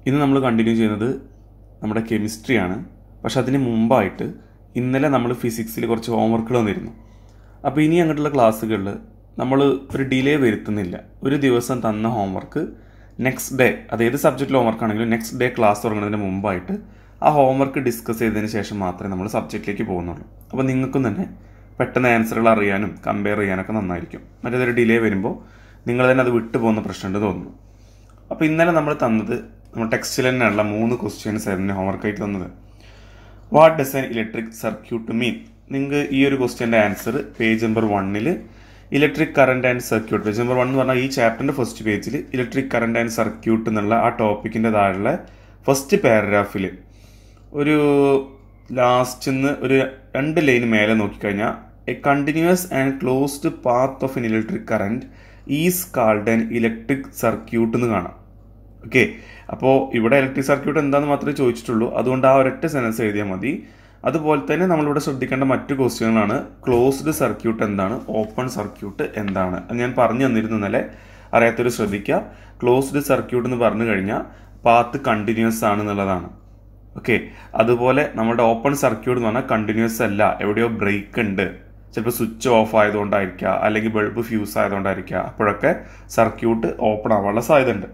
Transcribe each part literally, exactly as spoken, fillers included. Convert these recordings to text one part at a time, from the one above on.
ഇന്ന് നമ്മൾ കണ്ടിന്യൂ ചെയ്യുന്നത് നമ്മുടെ കെമിസ്ട്രിയാണ്. പക്ഷെ അതിന് മുമ്പായിട്ട് ഇന്നലെ നമ്മൾ ഫിസിക്സിൽ കുറച്ച് ഹോംവർക്കുകൾ വന്നിരുന്നു. അപ്പോൾ ഇനി അങ്ങോട്ടുള്ള ക്ലാസ്സുകളിൽ നമ്മൾ ഒരു ഡിലേ വരുത്തുന്നില്ല. ഒരു ദിവസം തന്ന ഹോംവർക്ക് നെക്സ്റ്റ് ഡേ, അത് ഏത് സബ്ജക്റ്റിൽ ഹോംവർക്ക് ആണെങ്കിലും നെക്സ്റ്റ് ഡേ ക്ലാസ് തുടങ്ങുന്നതിന് മുമ്പായിട്ട് ആ ഹോംവർക്ക് ഡിസ്കസ് ചെയ്തതിന് ശേഷം മാത്രമേ നമ്മൾ സബ്ജക്റ്റിലേക്ക് പോകുന്നുള്ളൂ. അപ്പോൾ നിങ്ങൾക്കും തന്നെ പെട്ടെന്ന് ആൻസറുകൾ അറിയാനും കമ്പയർ ചെയ്യാനൊക്കെ നന്നായിരിക്കും. മറ്റേതൊരു ഡിലേ വരുമ്പോൾ നിങ്ങൾ തന്നെ അത് വിട്ടു പോകുന്ന പ്രശ്നമുണ്ട് തോന്നുന്നു. അപ്പോൾ ഇന്നലെ നമ്മൾ തന്നത് നമ്മൾ ടെക്സ്റ്റിൽ തന്നെയുള്ള മൂന്ന് ക്വസ്റ്റ്യൻസ് ആയിരുന്നു ഹോംവർക്കായിട്ട് തന്നത്. What does an electric circuit mean? നിങ്ങൾക്ക് ഈ ഒരു ക്വസ്റ്റ്യൻ്റെ ആൻസർ പേജ് നമ്പർ വണ്ണിൽ electric current and circuit, page number one എന്ന് പറഞ്ഞാൽ ഈ ചാപ്റ്ററിൻ്റെ ഫസ്റ്റ് പേജിൽ ഇലക്ട്രിക് കറണ്ട് ആൻഡ് സർക്യൂട്ട് എന്നുള്ള ആ ടോപ്പിക്കിൻ്റെ താഴെ ഫസ്റ്റ് പാരഗ്രാഫിൽ ഒരു ലാസ്റ്റ് നിന്ന് ഒരു രണ്ട് ലൈൻ മേലെ നോക്കിക്കഴിഞ്ഞാൽ a continuous and closed path of an electric current is called an electric circuit എന്ന് കാണാം. ഓക്കെ, അപ്പോൾ ഇവിടെ ഇലക്ട്രിക് സർക്യൂട്ട് എന്താണെന്ന് മാത്രമേ ചോദിച്ചിട്ടുള്ളൂ. അതുകൊണ്ട് ആ ഒരൊറ്റ സെൻറ്റൻസ് എഴുതിയാൽ മതി. അതുപോലെ തന്നെ നമ്മളിവിടെ ശ്രദ്ധിക്കേണ്ട മറ്റു ക്വസ്റ്റ്യനുകളാണ് ക്ലോസ്ഡ് സർക്യൂട്ട് എന്താണ്, ഓപ്പൺ സർക്യൂട്ട് എന്താണ്. ഞാൻ പറഞ്ഞു തന്നിരുന്നു ഇന്നലെ, അറിയാത്തൊരു ശ്രദ്ധിക്കുക. ക്ലോസ്ഡ് സർക്യൂട്ട് എന്ന് പറഞ്ഞു കഴിഞ്ഞാൽ പാത്ത് കണ്ടിന്യൂസ് ആണ് എന്നുള്ളതാണ്. ഓക്കെ, അതുപോലെ നമ്മുടെ ഓപ്പൺ സർക്യൂട്ട് എന്ന് പറഞ്ഞാൽ കണ്ടിന്യൂസ് അല്ല, എവിടെയോ ബ്രേക്ക് ഉണ്ട്. ചിലപ്പോൾ സ്വിച്ച് ഓഫ് ആയതുകൊണ്ടായിരിക്കുക, അല്ലെങ്കിൽ ബൾബ് ഫ്യൂസ് ആയതുകൊണ്ടായിരിക്കുക. അപ്പോഴൊക്കെ സർക്യൂട്ട് ഓപ്പൺ ആവാനുള്ള സാധ്യത ഉണ്ട്.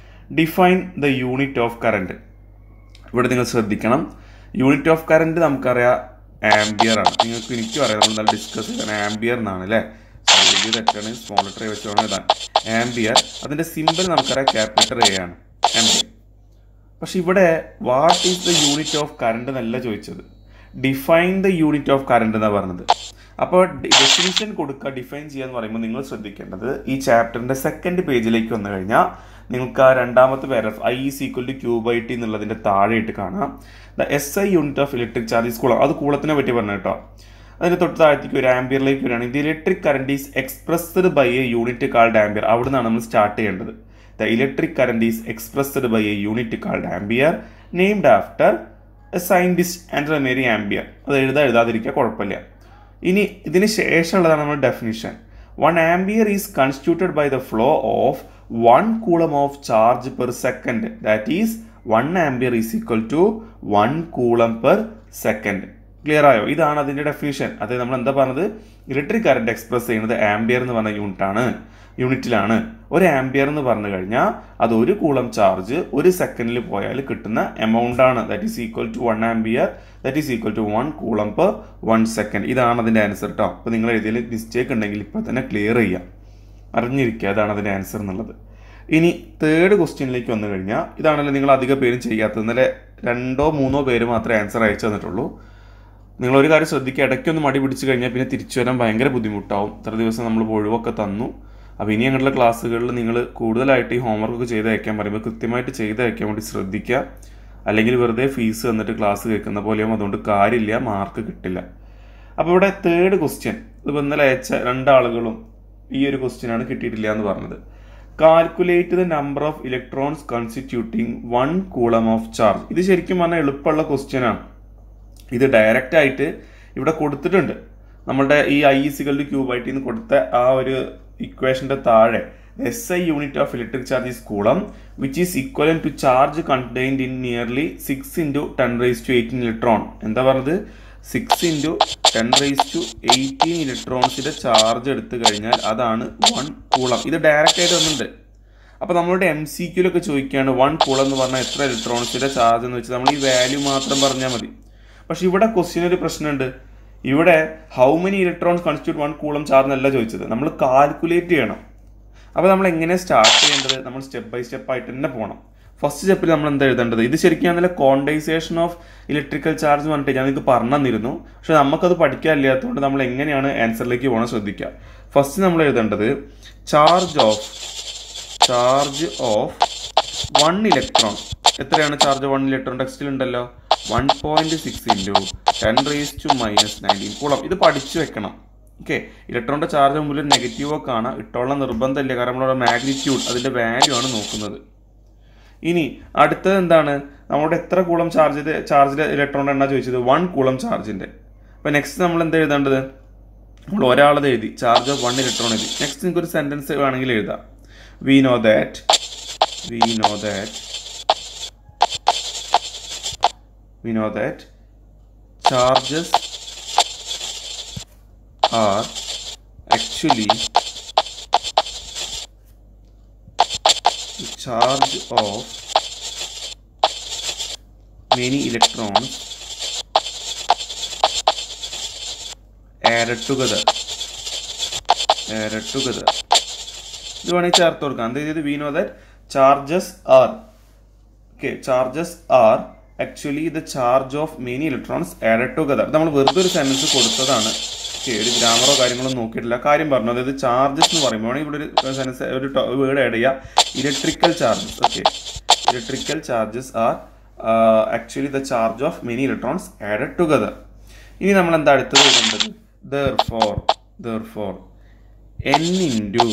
Define the unit of current. ഇവിടെ നിങ്ങൾ ശ്രദ്ധിക്കണം, യൂണിറ്റ് ഓഫ് കറണ്ട് നമുക്കറിയാം ആംബിയർ ആണ്. നിങ്ങൾക്ക് എനിക്കും അറിയാം, നമ്മൾ നല്ല ഡിസ്കസ് ചെയ്താണ് ആംബിയർ എന്നാണ് അല്ലേ. വലിയ തെറ്റാണ്, സ്മോൾ ലെറ്റർ വെച്ച് വേണം ഇതാണ് ആംബിയർ. അതിൻ്റെ സിമ്പിൾ നമുക്കറിയാം ക്യാപിറ്റൽ എ ആണ്, ആംബിയർ. പക്ഷെ ഇവിടെ what is the unit of current എന്നല്ല ചോദിച്ചത്, define the unit of current എന്നാണ് പറഞ്ഞത്. അപ്പോൾ ഡെഫിനിഷൻ കൊടുക്കുക, ഡിഫൈൻ ചെയ്യുക എന്ന് പറയുമ്പോൾ നിങ്ങൾ ശ്രദ്ധിക്കേണ്ടത് ഈ ചാപ്റ്ററിൻ്റെ സെക്കൻഡ് പേജിലേക്ക് വന്നു കഴിഞ്ഞാൽ നിങ്ങൾക്ക് ആ രണ്ടാമത്തെ paragraph I is equal to Q by T എന്നുള്ളതിൻ്റെ താഴെയിട്ട് കാണാം the S I unit of electric charge coulomb. അത് കൂളത്തിനെ പറ്റി പറഞ്ഞു കേട്ടോ. അതിൻ്റെ തൊട്ട് താഴത്തേക്ക് ഒരു ആംബിയറിലേക്ക് വരികയാണെങ്കിൽ the electric current is expressed by a unit called ampere. അവിടെ നിന്നാണ് നമ്മൾ സ്റ്റാർട്ട് ചെയ്യേണ്ടത്. The electric current is expressed by a unit called ampere named after a scientist and Marie Ampere. അത് എഴുതാ എഴുതാതിരിക്കുക, കുഴപ്പമില്ല. ഇനി ഇതിന് ശേഷമുള്ളതാണ് നമ്മുടെ definition. One ampere is constituted by the flow of one coulomb of charge per second. That is one ampere is equal to one coulomb per second. Clear ആയോ? ഇതാണ് അതിൻ്റെ ഡെഫിനിഷൻ. അതായത് നമ്മൾ എന്താ പറഞ്ഞത്, ഇലക്ട്രിക് കറണ്ട് എക്സ്പ്രസ് ചെയ്യുന്നത് ampere എന്ന് പറഞ്ഞ യൂണിറ്റാണ്, യൂണിറ്റിലാണ്. ഒരു ആംബിയർ എന്ന് പറഞ്ഞു കഴിഞ്ഞാൽ അത് ഒരു കൂളം ചാർജ് ഒരു സെക്കൻഡിൽ പോയാൽ കിട്ടുന്ന എമൗണ്ട് ആണ്. That is equal to one ampere, that is equal to one coulomb per one second. ഇതാണ് അതിൻ്റെ ആൻസർ കേട്ടോ. അപ്പോൾ നിങ്ങൾ എഴുതിയതിൽ മിസ്റ്റേക്ക് ഉണ്ടെങ്കിൽ ഇപ്പോൾ തന്നെ ക്ലിയർ ചെയ്യാം, അറിഞ്ഞിരിക്കുക അതാണ് അതിൻ്റെ ആൻസർ എന്നുള്ളത്. ഇനി തേർഡ് ക്വസ്റ്റ്യനിലേക്ക് വന്നു കഴിഞ്ഞാൽ ഇതാണല്ലോ നിങ്ങൾ അധികം പേരും ചെയ്യാത്തത്. ഇന്നലെ രണ്ടോ മൂന്നോ പേര് മാത്രമേ ആൻസർ അയച്ചു തന്നിട്ടുള്ളൂ. നിങ്ങളൊരു കാര്യം ശ്രദ്ധിക്കുക, ഇടയ്ക്കൊന്ന് മടി പിടിച്ച് കഴിഞ്ഞാൽ പിന്നെ തിരിച്ചു വരാൻ ഭയങ്കര ബുദ്ധിമുട്ടാവും. ഇത്ര ദിവസം നമ്മൾ ഒഴിവൊക്കെ തന്നു. അപ്പോൾ ഇനി അങ്ങനെയുള്ള ക്ലാസ്സുകളിൽ നിങ്ങൾ കൂടുതലായിട്ട് ഈ ഹോംവർക്കൊക്കെ ചെയ്ത് അയക്കാൻ പറയുമ്പോൾ കൃത്യമായിട്ട് ചെയ്ത് അയക്കാൻ വേണ്ടി ശ്രദ്ധിക്കുക. അല്ലെങ്കിൽ വെറുതെ ഫീസ് തന്നിട്ട് ക്ലാസ് കേൾക്കുന്ന പോലെയാവും, അതുകൊണ്ട് കാര്യമില്ല, മാർക്ക് കിട്ടില്ല. അപ്പോൾ ഇവിടെ തേർഡ് ക്വസ്റ്റ്യൻ, ഇത് ഇന്നലെ അയച്ച രണ്ടാളുകളും ഈ ഒരു ക്വസ്റ്റ്യനാണ് കിട്ടിയിട്ടില്ല എന്ന് പറഞ്ഞത്. Calculate the number of electrons constituting one coulomb of charge. ഇത് ശരിക്കും പറഞ്ഞാൽ എളുപ്പമുള്ള ക്വസ്റ്റ്യനാണ്. ഇത് ഡയറക്റ്റ് ആയിട്ട് ഇവിടെ കൊടുത്തിട്ടുണ്ട്. നമ്മളുടെ ഈ I is equal to Q by T എന്ന് കൊടുത്ത ആ ഒരു ഇക്വേഷന്റെ താഴെ S I unit of electric charge is coulomb which is equivalent to charge contained in nearly six into ten raise to eighteen electron. എന്താ പറഞ്ഞത്, six into ten raise to eighteen ഇലക്ട്രോൺസിന്റെ charge എടുത്തു കഴിഞ്ഞാൽ അതാണ് വൺ കൂളം. ഇത് direct ആയിട്ട് വന്നിട്ടുണ്ട്. അപ്പോൾ നമ്മളുടെ എം സി ക്യൂലൊക്കെ ചോദിക്കുകയാണ് വൺ കൂളം എന്ന് പറഞ്ഞാൽ എത്ര ഇലക്ട്രോൺസിന്റെ ചാർജ് എന്ന് വെച്ചാൽ നമ്മൾ ഈ വാല്യൂ മാത്രം പറഞ്ഞാൽ മതി. പക്ഷെ ഇവിടെ ക്വസ്റ്റ്യൻ ഒരു പ്രശ്നമുണ്ട്. ഇവിടെ how many electrons constitute one coulomb charge എന്നല്ല ചോദിച്ചത്, നമ്മൾ കാൽക്കുലേറ്റ് ചെയ്യണം. അപ്പോൾ നമ്മൾ എങ്ങനെ സ്റ്റാർട്ട് ചെയ്യേണ്ടത്, നമ്മൾ സ്റ്റെപ്പ് ബൈ സ്റ്റെപ്പ് ആയിട്ട് തന്നെ പോകണം. ഫസ്റ്റ് സ്റ്റെപ്പിൽ നമ്മൾ എന്താ എഴുതേണ്ടത്, ഇത് ശരിക്കും നല്ല ക്വാണ്ടൈസേഷൻ ഓഫ് ഇലക്ട്രിക്കൽ ചാർജ് എന്ന് പറഞ്ഞിട്ട് ഞാൻ നിങ്ങൾക്ക് പറഞ്ഞു തന്നിരുന്നു. പക്ഷെ നമുക്കത് പഠിക്കാനില്ലാത്തതുകൊണ്ട് നമ്മൾ എങ്ങനെയാണ് ആൻസറിലേക്ക് പോകണം ശ്രദ്ധിക്കുക. ഫസ്റ്റ് നമ്മൾ എഴുതേണ്ടത് charge of charge of one electron. എത്രയാണ് ചാർജ് വൺ ഇലക്ട്രോൺ? ടെക്സ്റ്റിൽ ഉണ്ടല്ലോ, one point six into ten raise to minus nineteen coulomb. ഇത് പഠിച്ചു വെക്കണം. ഓക്കെ, ഇലക്ട്രോണിൻ്റെ ചാർജ് മുമ്പിൽ നെഗറ്റീവോ കാണാം, ഇട്ടോളം നിർബന്ധമില്ല, കാരണം നമ്മളവിടെ മാഗ്നിറ്റ്യൂഡ് അതിൻ്റെ വാല്യൂ ആണ് നോക്കുന്നത്. ഇനി അടുത്തത് എന്താണ്, നമ്മുടെ എത്ര കൂളം ചാർജ് ചാർജിൻ്റെ ഇലക്ട്രോണിൻ്റെ എണ്ണ ചോദിച്ചത്, വൺ കൂളം ചാർജിൻ്റെ. അപ്പോൾ നെക്സ്റ്റ് നമ്മൾ എന്താ എഴുതേണ്ടത്, നമ്മൾ ഒരാളത് എഴുതി ചാർജ് ഓഫ് വൺ ഇലക്ട്രോൺ എഴുതി. നെക്സ്റ്റ് നിങ്ങൾക്ക് ഒരു സെൻറ്റൻസ് വേണമെങ്കിൽ എഴുതാം. We know that we know that we know that charges are actually the charge of many electrons added together. Added together. ഇത് വേണമെങ്കിൽ ചേർത്ത് കൊടുക്കാം. അതായത് we know that charges are, okay, charges are actually the charge of many electrons added together. നമ്മൾ വെറുതെ ഒരു sentence കൊടുത്തതാണ്. Okay, ഒരു ഗ്രാമറോ കാര്യങ്ങളോ നോക്കിയിട്ടില്ല, കാര്യം പറഞ്ഞു. അതായത് ചാർജസ് എന്ന് പറയുമ്പോൾ ഇവിടെ ഒരു സെൻസ് ഒരു വേർഡ് ആഡ് ചെയ്യുക, electrical charges. Okay, electrical charges are actually the charge of many electrons added together. ഇനി നമ്മൾ എന്താ അടുത്തത് എഴുതേണ്ടത്? therefore therefore n into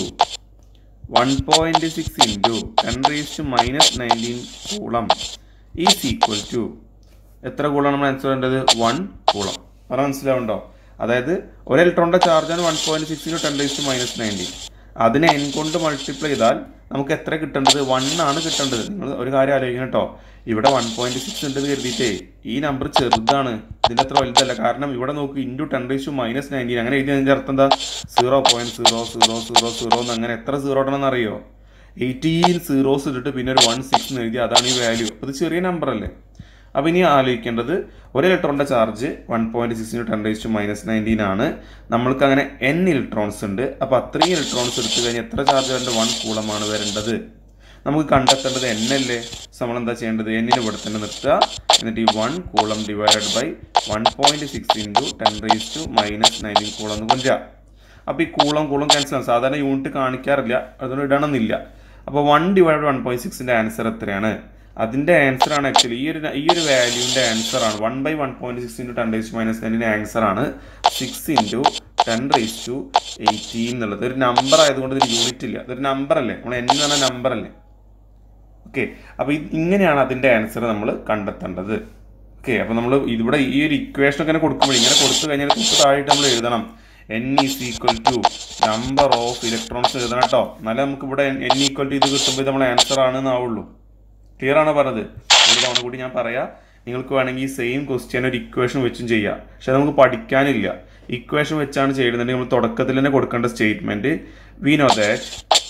one point six into ten raised to minus nineteen coulomb is equal to എത്ര കൂളാണ് നമ്മൾ answer ചെയ്യേണ്ടത്? One coulomb. പറഞ്ഞാൽ മനസ്സിലാവുണ്ടോ? അതായത് ഒരു ഇലക്ട്രോണിന്റെ ചാർജാണ് one point six into ten raise to minus nineteen. അതിനെ എൻ കൊണ്ട് മൾട്ടിപ്ലൈ ചെയ്താൽ നമുക്ക് എത്ര കിട്ടേണ്ടത്? വൺ ആണ് കിട്ടേണ്ടത്. നിങ്ങൾ ഒരു കാര്യം ആലോചിക്കണം കേട്ടോ. ഇവിടെ വൺ പോയിന്റ് സിക്സ് ഉണ്ടെന്ന് കരുതിയിട്ടേ ഈ നമ്പർ ചെറുതാണ്, ഇതിൻ്റെ അത്ര വലുതല്ല. കാരണം ഇവിടെ നോക്ക്, into ten raise to minus nineteen അങ്ങനെ എഴുതി. അതിൻ്റെ അർത്ഥം എന്താ? Zero point zero zero zero zero എന്ന് അങ്ങനെ എത്ര സീറോ ഇടണമെന്ന് അറിയോ? എയ്റ്റീൻ സീറോസ് ഇട്ടിട്ട് പിന്നെ ഒരു വൺ സിക്സ് എന്ന് എഴുതി, അതാണ് ഈ വാല്യൂ. അത് ചെറിയ നമ്പർ അല്ലേ? അപ്പോൾ ഇനി ആലോചിക്കേണ്ടത്, ഒരു ഇലക്ട്രോണിൻ്റെ charge one point six into ten raise to minus nineteen ആണ്. നമ്മൾക്ക് അങ്ങനെ എൻ ഇലക്ട്രോൺസ് ഉണ്ട്. അപ്പോൾ അത്രയും ഇലക്ട്രോൺസ് എടുത്തു കഴിഞ്ഞാൽ എത്ര ചാർജ് വരേണ്ടത്? വൺ കൂളമാണ് വരേണ്ടത്. നമുക്ക് കണ്ടെത്തേണ്ടത് എൻ അല്ലേ? സോ നമ്മൾ എന്താ ചെയ്യേണ്ടത്? എന്നിന് ഇവിടെ തന്നെ നിർത്തുക. എന്നിട്ട് ഈ one coulomb divided by one point six into ten raise to minus nineteen coulomb എന്ന് കൊണ്ടുവരിക. അപ്പോൾ ഈ കൂളം കൂളം ക്യാൻസൽ ആണ്. സാധാരണ യൂണിറ്റ് കാണിക്കാറില്ല, അതുകൊണ്ട് ഇടണമെന്നില്ല. അപ്പോൾ വൺ ഡിവൈഡ് വൺ പോയിന്റ് സിക്സിൻ്റെ ആൻസർ എത്രയാണ്? അതിൻ്റെ ആൻസർ ആണ് ആക്ച്വലി ഈ ഒരു ഈ ഒരു വാല്യൂവിൻ്റെ ആൻസർ ആണ് one by one point six into ten raise to minus നയൻറ്റീൻ്റെ ആൻസർ ആണ് six into ten raise to eighteen എന്നുള്ളത്. ഒരു നമ്പർ ആയതുകൊണ്ട് ഇതിന് യൂണിറ്റ് ഇല്ല, ഇതൊരു നമ്പർ അല്ലേ? നമ്മൾ എന്ന് പറഞ്ഞ നമ്പർ അല്ലേ? ഓക്കെ, അപ്പോൾ ഇങ്ങനെയാണ് അതിൻ്റെ ആൻസർ നമ്മൾ കണ്ടെത്തേണ്ടത്. ഓക്കെ, അപ്പോൾ നമ്മൾ ഇവിടെ ഈ ഒരു ഇക്വേഷൻ ഒക്കെ കൊടുക്കുമ്പോൾ ഇങ്ങനെ കൊടുത്തു കഴിഞ്ഞാൽ തൊട്ട് താഴെയായിട്ട് നമ്മൾ എഴുതണം N is equal to number of electrons എഴുതണം കേട്ടോ. എന്നാലേ നമുക്ക് ഇവിടെ എൻ ഈക്വൽ ടു ഇത് കിട്ടുമ്പോൾ ഇത് നമ്മളെ ആൻസർ ആണെന്ന് ആവുള്ളൂ. ക്ലിയർ ആണോ പറഞ്ഞത്? ഒരു തവണ കൂടി ഞാൻ പറയാം. നിങ്ങൾക്ക് വേണമെങ്കിൽ സെയിം ക്വസ്റ്റ്യൻ ഒരു ഇക്വേഷൻ വെച്ചും ചെയ്യാം, പക്ഷെ നമുക്ക് പഠിക്കാനില്ല. ഇക്വേഷൻ വെച്ചാണ് ചെയ്യുന്നുണ്ടെങ്കിൽ നമ്മൾ തുടക്കത്തിൽ തന്നെ കൊടുക്കേണ്ട statement we know that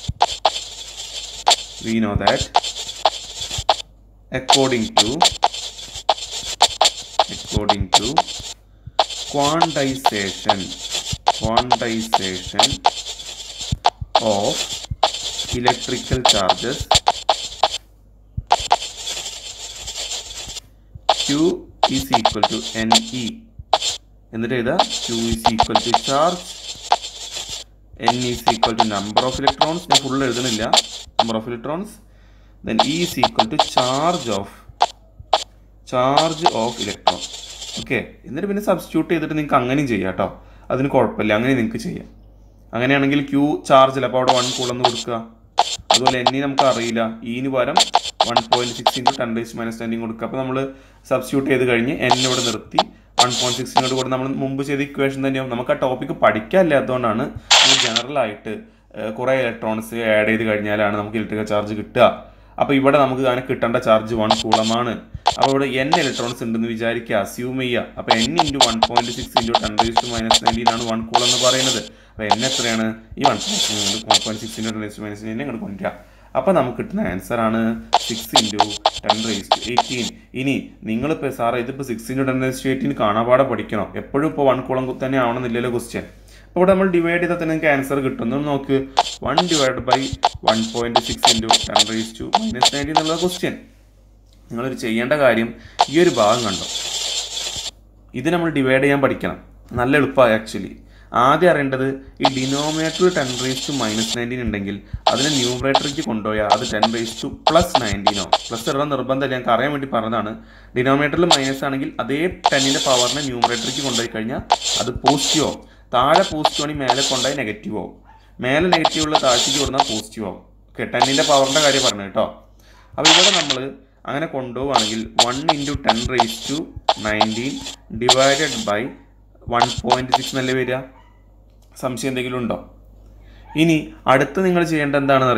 we know that according to according to quantization quantization of electrical charges, Q is equal to Ne. എന്നിട്ട് എഴുതാ Q is equal to charge, N is equal to number of electrons. ഞാൻ full എഴുതണില്ല, number of electrons. Then E is equal to charge of charge of electron. ഓക്കെ, എന്നിട്ട് പിന്നെ substitute ചെയ്തിട്ട് നിങ്ങൾക്ക് അങ്ങനെയും ചെയ്യാം കേട്ടോ. അതിന് കുഴപ്പമില്ല, അങ്ങനെ നിങ്ങൾക്ക് ചെയ്യാം. അങ്ങനെയാണെങ്കിൽ ക്യൂ ചാർജ് അല്ല, അപ്പോൾ അവിടെ വൺ കൂളെന്ന് കൊടുക്കുക. അതുപോലെ എന്നി നമുക്ക് അറിയില്ല, ഇന് പകരം one point six into ten raise minus nineteen കൊടുക്കുക. അപ്പോൾ നമ്മൾ സബ്സ്റ്റിറ്റ്യൂട്ട് ചെയ്ത് കഴിഞ്ഞ് എൻ ഇവിടെ നിർത്തി വൺ പോയിന്റ് സിക്സിനോട് കൂടെ നമ്മൾ മുമ്പ് ചെയ്ത ഇക്വേഷൻ തന്നെയാവും. നമുക്ക് ആ ടോപ്പിക്ക് പഠിക്കാനില്ലാത്തതുകൊണ്ടാണ് ഈ ജനറലായിട്ട് കുറേ ഇലക്ട്രോൺസ് ആഡ് ചെയ്ത് കഴിഞ്ഞാലാണ് നമുക്ക് ഇലക്ട്രിക്കൽ ചാർജ് കിട്ടുക. അപ്പോൾ ഇവിടെ നമുക്ക് അങ്ങനെ കിട്ടേണ്ട ചാർജ് വൺ കൂളമാണ്. അപ്പോൾ ഇവിടെ എൻ ഇലക്ട്രോൺസ് ഉണ്ടെന്ന് വിചാരിക്കുക, അസ്യൂം ചെയ്യുക. അപ്പോൾ N into one point six into ten raise to minus nineteen ആണ് വൺ കൂൾ എന്ന് പറയുന്നത്. അപ്പോൾ എൻ എത്രയാണ്? ഈ one one point six into ten raise to minus nineteen ഇങ്ങോട്ട് കൊണ്ടുവരിക. അപ്പോൾ നമുക്ക് കിട്ടുന്ന ആൻസർ ആണ് six into ten raise to eighteen. ഇനി നിങ്ങളിപ്പോൾ സാറേ ഇതിപ്പോൾ six into ten raise to eighteen കാണാപാടെ പഠിക്കണോ? എപ്പോഴും ഇപ്പോൾ വൺ കൂളം തന്നെ ആവണമെന്നില്ലല്ലോ ക്വസ്റ്റ്യൻ. അപ്പോൾ ഇവിടെ നമ്മൾ ഡിവൈഡ് ചെയ്താൽ തന്നെ നിങ്ങൾക്ക് ആൻസർ കിട്ടുന്നു. നോക്ക്, one divide by one point six into ten raise to minus nineteen എന്നുള്ള ക്വസ്റ്റ്യൻ. നിങ്ങളൊരു ചെയ്യേണ്ട കാര്യം ഈ ഒരു ഭാഗം കണ്ടോ, ഇത് നമ്മൾ ഡിവൈഡ് ചെയ്യാൻ പഠിക്കണം. നല്ല എളുപ്പമായി ആക്ച്വലി. ആദ്യം അറിയേണ്ടത് ഈ ഡിനോമിനേറ്ററിൽ ten raise to minus nineteen ഉണ്ടെങ്കിൽ അതിനെ ന്യൂമറേറ്ററിലേക്ക് കൊണ്ടുപോയാൽ അത് ടെൻ റേസ് ടു പ്ലസ് നയൻറ്റീനോ, പ്ലസ് ഇടാൻ നിർബന്ധമില്ല, ഞങ്ങൾക്ക് അറിയാൻ വേണ്ടി പറഞ്ഞതാണ്. ഡിനോമിനേറ്ററിൽ മൈനസ് ആണെങ്കിൽ അതേ ടെന്നിൻ്റെ പവറിനെ ന്യൂമറേറ്ററിലേക്ക് കൊണ്ടുപോയി കഴിഞ്ഞാൽ അത് പോസിറ്റീവോ, താഴെ പോസിറ്റീവ് ആണെങ്കിൽ മേലെ കൊണ്ടുപോയി നെഗറ്റീവ് ആവും, മേലെ നെഗറ്റീവ് ഉള്ള താഴ്ചയ്ക്ക് കൊടുത്താൽ പോസിറ്റീവ് ആവും. ഓക്കെ, ടെന്നിൻ്റെ പവറിൻ്റെ കാര്യം പറഞ്ഞു കേട്ടോ. അപ്പോൾ ഇവിടെ നമ്മൾ അങ്ങനെ കൊണ്ടുപോവുകയാണെങ്കിൽ one into ten raise to nineteen divided by one point six എന്നല്ലേ വരിക. സംശയം എന്തെങ്കിലും ഉണ്ടോ? ഇനി അടുത്ത് നിങ്ങൾ ചെയ്യേണ്ട എന്താണെന്ന് അറിയോ?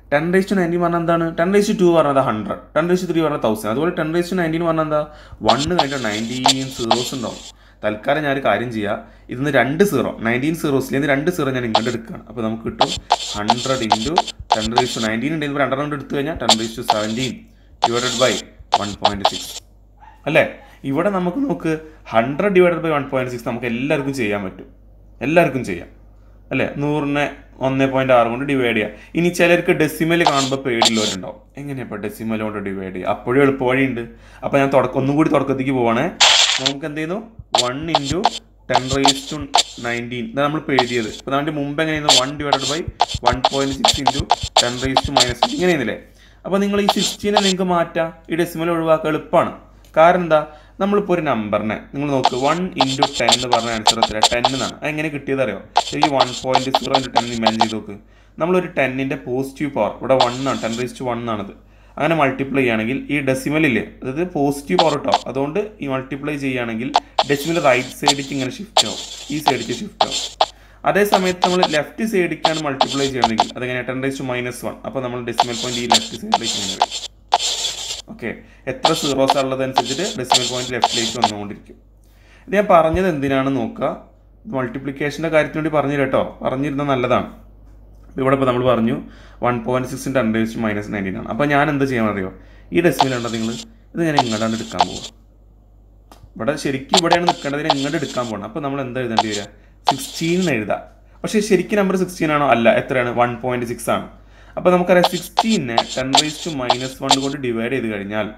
ടെൻ റേസ് ടു നയൻറ്റീൻ പറഞ്ഞാൽ എന്താണ്? ടെൻ റേസ് ടു ടു പറഞ്ഞത് hundred, ten raise to three പറഞ്ഞാൽ തൗസൻഡ്. അതുപോലെ ടെൻ റേസ് ടു നയൻറ്റീൻ പറഞ്ഞാൽ എന്താ? വണ്ണ് കഴിഞ്ഞാൽ നയൻറ്റീൻ സീറോസ് ഉണ്ടാവും. തൽക്കാലം ഞാൻ ഒരു കാര്യം ചെയ്യാം, ഇതിന്ന് രണ്ട് സീറോ, നയൻറ്റീൻ സീറോസിൽ നിന്ന് രണ്ട് സീറോ ഞാൻ ഇങ്ങോട്ട് എടുക്കുകയാണ്. അപ്പോൾ നമുക്ക് കിട്ടും hundred into ten raise to nineteen ഉണ്ടെങ്കിൽ രണ്ടെണ്ണം കൊണ്ട് എടുത്തു കഴിഞ്ഞാൽ ten raise to seventeen divided by one point six അല്ലേ? ഇവിടെ നമുക്ക് നോക്ക്, hundred divided by one point six നമുക്ക് എല്ലാവർക്കും ചെയ്യാൻ പറ്റും, എല്ലാവർക്കും ചെയ്യാം അല്ലേ? നൂറിനെ ഒന്ന് പോയിന്റ് ആറ് കൊണ്ട് ഡിവൈഡ് ചെയ്യുക. ഇനി ചിലർക്ക് ഡെസിമൽ കാണുമ്പോൾ പേടിയുള്ളവരുണ്ടാവും, എങ്ങനെയപ്പോൾ ഡെസിമൽ കൊണ്ട് ഡിവൈഡ് ചെയ്യുക? അപ്പോഴും എളുപ്പവഴിയുണ്ട്. അപ്പോൾ ഞാൻ തുടക്കം ഒന്നും കൂടി തുടക്കത്തേക്ക് പോവാണേ. നമുക്ക് എന്ത് ചെയ്യുന്നു? One into ten raise to nineteen ഇതാണ് നമ്മൾ എഴുതിയത്. ഇപ്പോൾ നമ്മുടെ മുമ്പ് എങ്ങനെയായിരുന്നു? One divided by one point six into ten raise to minus ഇങ്ങനെ ചെയ്യുന്നില്ലേ? അപ്പോൾ നിങ്ങൾ ഈ സിക്സ്റ്റീനെ നിങ്ങൾക്ക് മാറ്റാം, ഈ ഡെസിമൽ ഒഴിവാക്കുക എളുപ്പമാണ്. കാരണം എന്താ? നമ്മളിപ്പോൾ ഒരു നമ്പറിനെ നിങ്ങൾ നോക്ക്, വൺ ഇൻറ്റു ടെൻ എന്ന് പറഞ്ഞ ആൻസർ എത്ര? ടെൻ എന്നാണ്. അതെങ്ങനെ കിട്ടിയത് അറിയോ? ഈ one point zero into ten imagine ചെയ്ത് നോക്ക്. നമ്മളൊരു ടെന്നിൻ്റെ പോസിറ്റീവ് പവർ ഇവിടെ വൺ ആണ്, ടെൻ റേസ് ടു വൺ ആണത്. അങ്ങനെ മൾട്ടിപ്ലൈ ചെയ്യുകയാണെങ്കിൽ ഈ ഡെസിമലില്ലേ, അതായത് പോസിറ്റീവ് പവർ കേട്ടോ, അതുകൊണ്ട് ഈ മൾട്ടിപ്ലൈ ചെയ്യുകയാണെങ്കിൽ ഡെസിമൽ റൈറ്റ് സൈഡിലേക്ക് ഇങ്ങനെ ഷിഫ്റ്റ് ആവും, ഈ സൈഡിലേക്ക് ഷിഫ്റ്റ് ആവും. അതേ സമയത്ത് നമ്മൾ ലെഫ്റ്റ് സൈഡിലേക്കാണ് മൾട്ടിപ്ലൈ ചെയ്യണമെങ്കിൽ അതെങ്ങനെ? Ten raise to minus one. അപ്പോൾ നമ്മൾ ഡെസിമൽ പോയിന്റ് ഈ ലെഫ്റ്റ് സൈഡിലേക്ക് ഇങ്ങനെ വരും. ഓക്കെ, എത്ര സീറോസ് ഉള്ളതനുസരിച്ചിട്ട് ഡെസിമൽ പോയിന്റ് ലെഫ്റ്റിലേക്ക് വന്നുകൊണ്ടിരിക്കും. ഇത് ഞാൻ പറഞ്ഞത് എന്തിനാണെന്ന് നോക്കുക, മൾട്ടിപ്ലിക്കേഷൻ്റെ കാര്യത്തിന് വേണ്ടി പറഞ്ഞു കേട്ടോ, പറഞ്ഞിരുന്നത് നല്ലതാണ്. ഇവിടെ ഇപ്പോൾ നമ്മൾ പറഞ്ഞു one point six ten raise to minus nineteen ആണ്. അപ്പോൾ ഞാൻ എന്ത് ചെയ്യാൻ അറിയോ? ഈ ഡെസിമൽ ഉണ്ടോ നിങ്ങൾ, ഇത് ഞാൻ ഇങ്ങോട്ടാണ് എടുക്കാൻ പോകുക. ഇവിടെ ശരിക്കും ഇവിടെയാണ് നിൽക്കേണ്ടതിന് ഇങ്ങോട്ട് എടുക്കാൻ പോകണം. അപ്പോൾ നമ്മൾ എന്താ എഴുതേണ്ടി വരിക? സിക്സ്റ്റീൻ എഴുതാം. പക്ഷേ ശരിക്കും നമ്പർ സിക്സ്റ്റീൻ ആണോ? അല്ല. എത്രയാണ്? വൺ പോയിന്റ് സിക്സ് ആണ്. അപ്പോൾ നമുക്കറിയാം സിക്സ്റ്റീനെ ten raise to minus one കൊണ്ട് ഡിവൈഡ് ചെയ്ത് കഴിഞ്ഞാൽ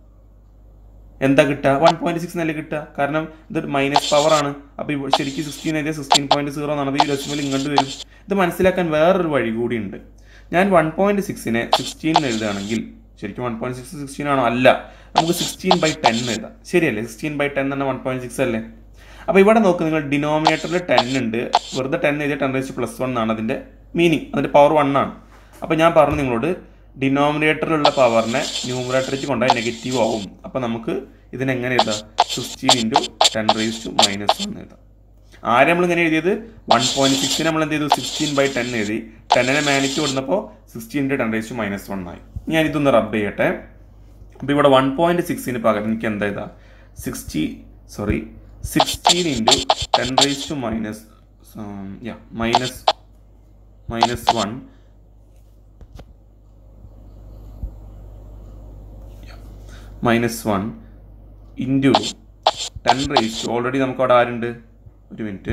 എന്താ കിട്ടുക? വൺ പോയിന്റ് സിക്സ് എന്നല്ലേ കിട്ടുക, കാരണം ഇത് മൈനസ് പവർ ആണ്. അപ്പോൾ ശരിക്കും സിക്സ്റ്റീൻ എഴുതിയ സിക്സ്റ്റീൻ പോയിന്റ് സീറോ എന്നാണ്. അപ്പോൾ ഈ ഡെസിമൽ ഇങ്ങോട്ട് വരും. ഇത് മനസ്സിലാക്കാൻ വേറൊരു വഴി കൂടി ഉണ്ട്. ഞാൻ വൺ പോയിന്റ് സിക്സിനെ സിക്സ്റ്റീൻ എഴുതുകയാണെങ്കിൽ ശരിക്കും വൺ പോയിന്റ് സിക്സ് സിക്സ്റ്റീൻ ആണോ? അല്ല. നമുക്ക് സിക്സ്റ്റീൻ ബൈ ടെൻ എഴുതാം. ശരിയല്ലേ? സിക്സ്റ്റീൻ ബൈ ടെൻ തന്നെ വൺ പോയിന്റ് സിക്സ് അല്ലേ? അപ്പോൾ ഇവിടെ നോക്ക്, നിങ്ങൾ ഡിനോമിനേറ്ററിൽ ടെൻ ഉണ്ട്, വെറുതെ ടെൻ എഴുതിയ ten raise to plus one എന്നാണ് അതിൻ്റെ മീനിങ്, അതിൻ്റെ പവർ വൺ ആണ്. അപ്പോൾ ഞാൻ പറഞ്ഞു നിങ്ങളോട്, ഡിനോമിനേറ്ററിലുള്ള പവറിനെ ന്യൂമറേറ്ററിലേക്ക് കൊണ്ടുപോയി നെഗറ്റീവ് ആവും. അപ്പോൾ നമുക്ക് ഇതിനെങ്ങനെ എഴുതാം? Sixteen into ten raise to minus one എഴുതാം. ആരെ നമ്മൾ ഇങ്ങനെ എഴുതിയത്? വൺ പോയിന്റ് സിക്സിന് നമ്മൾ എന്ത് ചെയ്തു? സിക്സ്റ്റീൻ ബൈ ടെൻ എഴുതി. ടെന്നിനെ മാനിക്ക് കൊടുത്തപ്പോൾ sixteen into ten raise to minus one ആയി. ഞാൻ ഇതൊന്ന് റബ്ബ് ചെയ്യട്ടെ. അപ്പോൾ ഇവിടെ വൺ പോയിന്റ് സിക്സിന് പകരം എനിക്ക് എന്താ എഴുതാം? Sixty sorry sixteen into ten raise to minus yeah minus minus one minus one into ten raise to, already നമുക്ക് അവിടെ ആരുണ്ട്? ഒരു minute,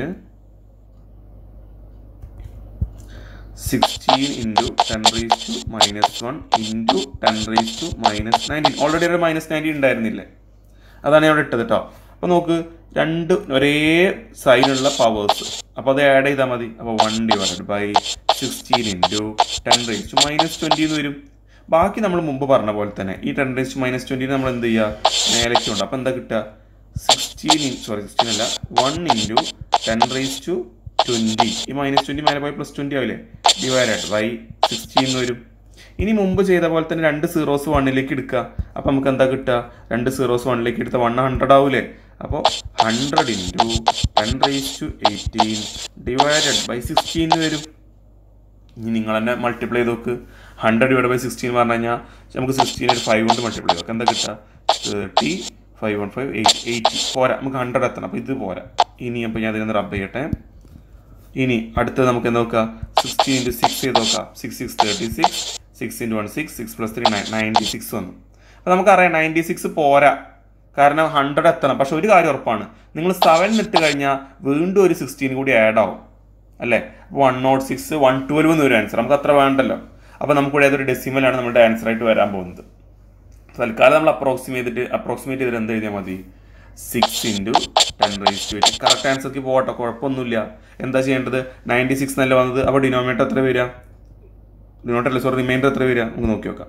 sixteen into ten raise to minus one into ten raise to minus nineteen. Already ഒരു minus nineteen ഉണ്ടായിരുന്നില്ലേ? അതാണ് ഞാൻ ഇവിടെ ഇട്ടത് കേട്ടോ. അപ്പോൾ നോക്ക്, രണ്ട് ഒരേ സൈനുള്ള പവേഴ്സ്, അപ്പോൾ അത് ആഡ് ചെയ്താൽ മതി. അപ്പോൾ one divided by sixteen into ten raise to minus twenty എന്ന് വരും. ബാക്കി നമ്മൾ മുമ്പ് പറഞ്ഞ പോലെ തന്നെ ഈ ten raise to minus twenty നമ്മൾ എന്ത് ചെയ്യുക? മേലേക്ക് ഉണ്ട്. അപ്പോൾ എന്താ കിട്ടുക? സിക്സ്റ്റീൻ സോറി സിക്സ്റ്റീൻ അല്ല one into ten raise to twenty. ഈ മൈനസ് ട്വൻറ്റി മേലെ പോയി പ്ലസ് ട്വൻറ്റി ആവില്ലേ? ഡിവൈഡഡ് ബൈ സിക്സ്റ്റീൻ എന്ന് വരും. ഇനി മുമ്പ് ചെയ്ത പോലെ തന്നെ രണ്ട് സീറോസ് വണ്ണിലേക്ക് എടുക്കുക. അപ്പോൾ നമുക്ക് എന്താ കിട്ടുക? രണ്ട് സീറോസ് വണ്ണിലേക്ക് എടുത്ത വൺ ഹൺഡ്രഡ് ആവൂലേ? അപ്പോൾ hundred into ten raise to eighteen divided by sixteen വരും. ഇനി നിങ്ങൾ തന്നെ മൾട്ടിപ്ലൈ ചെയ്ത് നോക്ക്. ഹൺഡ്രഡ് ഡിവൈഡ് ബൈ സിക്സ്റ്റീൻ പറഞ്ഞു കഴിഞ്ഞാൽ നമുക്ക് സിക്സ്റ്റീൻ ഒരു ഫൈവ് കൊണ്ട് മൾട്ടിപ്ലൈ ചെയ്ത് എന്താ കിട്ടുക? Thirty five one five eight eighty പോരാ, നമുക്ക് ഹൺഡ്രഡ് എത്തണം. അപ്പോൾ ഇത് പോരാ. ഇനി അപ്പോൾ ഞാൻ അതിനൊന്ന് റബ്ബ് ചെയ്യട്ടെ. ഇനി അടുത്തത് നമുക്ക് എന്താ നോക്കാം? സിക്സ്റ്റീൻ ഇൻറ്റു സിക്സ് ചെയ്ത് നോക്കാം. Six six thirty six, six into one six, six plus three nine ninety six വന്നു. അപ്പോൾ നമുക്കറിയാം നയൻറ്റി സിക്സ് പോരാ, കാരണം ഹൺഡ്രഡ് എത്തണം. പക്ഷെ ഒരു കാര്യം ഉറപ്പാണ്, നിങ്ങൾ സെവൻ ഇട്ട് കഴിഞ്ഞാൽ വീണ്ടും ഒരു സിക്സ്റ്റീൻ കൂടി ആഡ് ആവും അല്ലേ? One nought six one twelve എന്ന് ഒരു ആൻസർ നമുക്ക് അത്ര വേണ്ടല്ലോ. അപ്പോൾ നമുക്കിവിടെ ഏതൊരു ഡെസിമലാണ് നമ്മുടെ ആൻസർ ആയിട്ട് വരാൻ പോകുന്നത്. തൽക്കാലം നമ്മൾ അപ്രോക്സിമേറ്റ് ചെയ്തിട്ട് അപ്രോക്സിമേറ്റ് ചെയ്തിട്ട് എന്ത് എഴുതിയാൽ മതി? Six into ten raise to eight. Correct ആൻസർക്ക് പോകട്ടെ, കുഴപ്പമൊന്നുമില്ല. എന്താ ചെയ്യേണ്ടത്? നയൻറ്റി സിക്സ് എന്നല്ല വന്നത്. അപ്പോൾ ഡിനോമിനേറ്റർ എത്ര വരിക? ഡിനോമിനേറ്റർ അല്ല സോറി റിമൈൻഡർ എത്ര വരിക? നമുക്ക് നോക്കി നോക്കാം.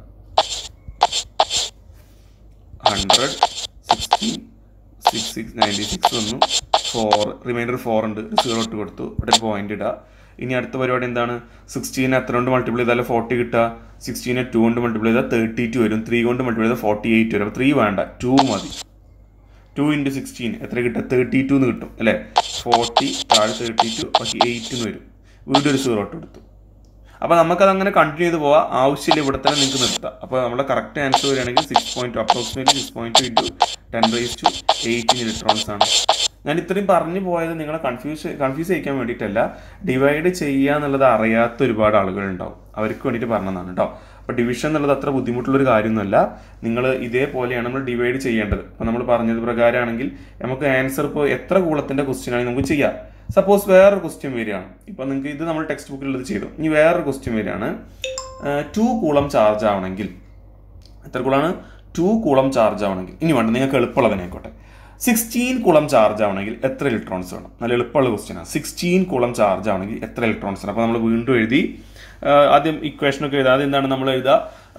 Hundred sixteen six six ninety six വന്നു. ഫോർ റിമൈൻഡർ ഫോർ ഉണ്ട്, സീറോ ഇട്ട് കൊടുത്തു. ഇവിടെ ഒരു പോയിന്റ് ഇടുക. ഇനി അടുത്ത പരിപാടി എന്താണ്? സിക്സ്റ്റീനെ എത്ര കൊണ്ട് മൾട്ടിപ്ലൈ ചെയ്താൽ ഫോർട്ടി കിട്ടുക? സിക്സ്റ്റീനെ ടു കൊണ്ട് മൾട്ടിപ്ലൈ ചെയ്താൽ തേർട്ടി ടു വരും. ത്രീ കൊണ്ട് മൾട്ടിപ്ലൈ ചെയ്താൽ ഫോർട്ടി എയ്റ്റ് വരും. അപ്പോൾ ത്രീ വേണ്ട, ടു മതി. ടു ഇൻറ്റു സിക്സ്റ്റീൻ എത്ര കിട്ടുക? തേർട്ടി ടു എന്ന് കിട്ടും അല്ലേ? ഫോർട്ടി താഴെ തേർട്ടി ടു ബാക്കി എയ്റ്റ് എന്ന് വരും. വീണ്ടും ഒരു സീറോ ഇട്ട് കൊടുത്തു. അപ്പോൾ നമുക്കത് അങ്ങനെ കണ്ടിന്യൂ ചെയ്ത് പോവാം, ആവശ്യമില്ല ഇവിടെ തന്നെ നിങ്ങൾക്ക് നിർത്താം. അപ്പോൾ നമ്മുടെ കറക്റ്റ് ആൻസർ വരികയാണെങ്കിൽ six point approximately six point two into ten raise to eighteen electrons ആണ്. ഞാൻ ഇത്രയും പറഞ്ഞു പോയത് നിങ്ങളെ കൺഫ്യൂസ് കൺഫ്യൂസ് ചെയ്യിക്കാൻ വേണ്ടിയിട്ടല്ല, ഡിവൈഡ് ചെയ്യുക എന്നുള്ളത് അറിയാത്ത ഒരുപാട് ആളുകളുണ്ടാവും, അവർക്ക് വേണ്ടിയിട്ട് പറഞ്ഞതാണ് കേട്ടോ. അപ്പോൾ ഡിവിഷൻ എന്നുള്ളത് അത്ര ബുദ്ധിമുട്ടുള്ളൊരു കാര്യമൊന്നുമല്ല. നിങ്ങൾ ഇതേപോലെയാണ് നമ്മൾ ഡിവൈഡ് ചെയ്യേണ്ടത്. അപ്പോൾ നമ്മൾ പറഞ്ഞത് പ്രകാരമാണെങ്കിൽ നമുക്ക് ആൻസർ ഇപ്പോൾ എത്ര കൂളത്തിൻ്റെ ക്വസ്റ്റ്യൻ ആണെങ്കിൽ നമുക്ക് ചെയ്യാം. സപ്പോസ് വേറൊരു ക്വസ്റ്റ്യൻ വരികയാണ്, ഇപ്പോൾ നിങ്ങൾക്ക് ഇത് നമ്മൾ ടെക്സ്റ്റ് ബുക്കിലുള്ളത് ചെയ്തു, ഇനി വേറൊരു ക്വസ്റ്റ്യൻ വരികയാണ്, ടു കൂളം ചാർജ് ആവണമെങ്കിൽ എത്ര കൂളാണ്? ടു കൂളം ചാർജ് ആവണമെങ്കിൽ, ഇനി വേണ്ട നിങ്ങൾക്ക് എളുപ്പമുള്ളതിനായിക്കോട്ടെ, സിക്സ്റ്റീൻ കൂളം ചാർജ് ആവണമെങ്കിൽ എത്ര ഇലക്ട്രോൺസ് വേണം? നല്ല എളുപ്പമുള്ള ക്വസ്റ്റ്യനാണ്. സിക്സ്റ്റീൻ കൂളം ചാർജ് ആവണമെങ്കിൽ എത്ര ഇലക്ട്രോൺസ് വേണം? അപ്പോൾ നമ്മൾ വീണ്ടും എഴുതി, ആദ്യം ഇക്വേഷനൊക്കെ എഴുതാം. ആദ്യം എന്താണ് നമ്മൾ എഴുതുക?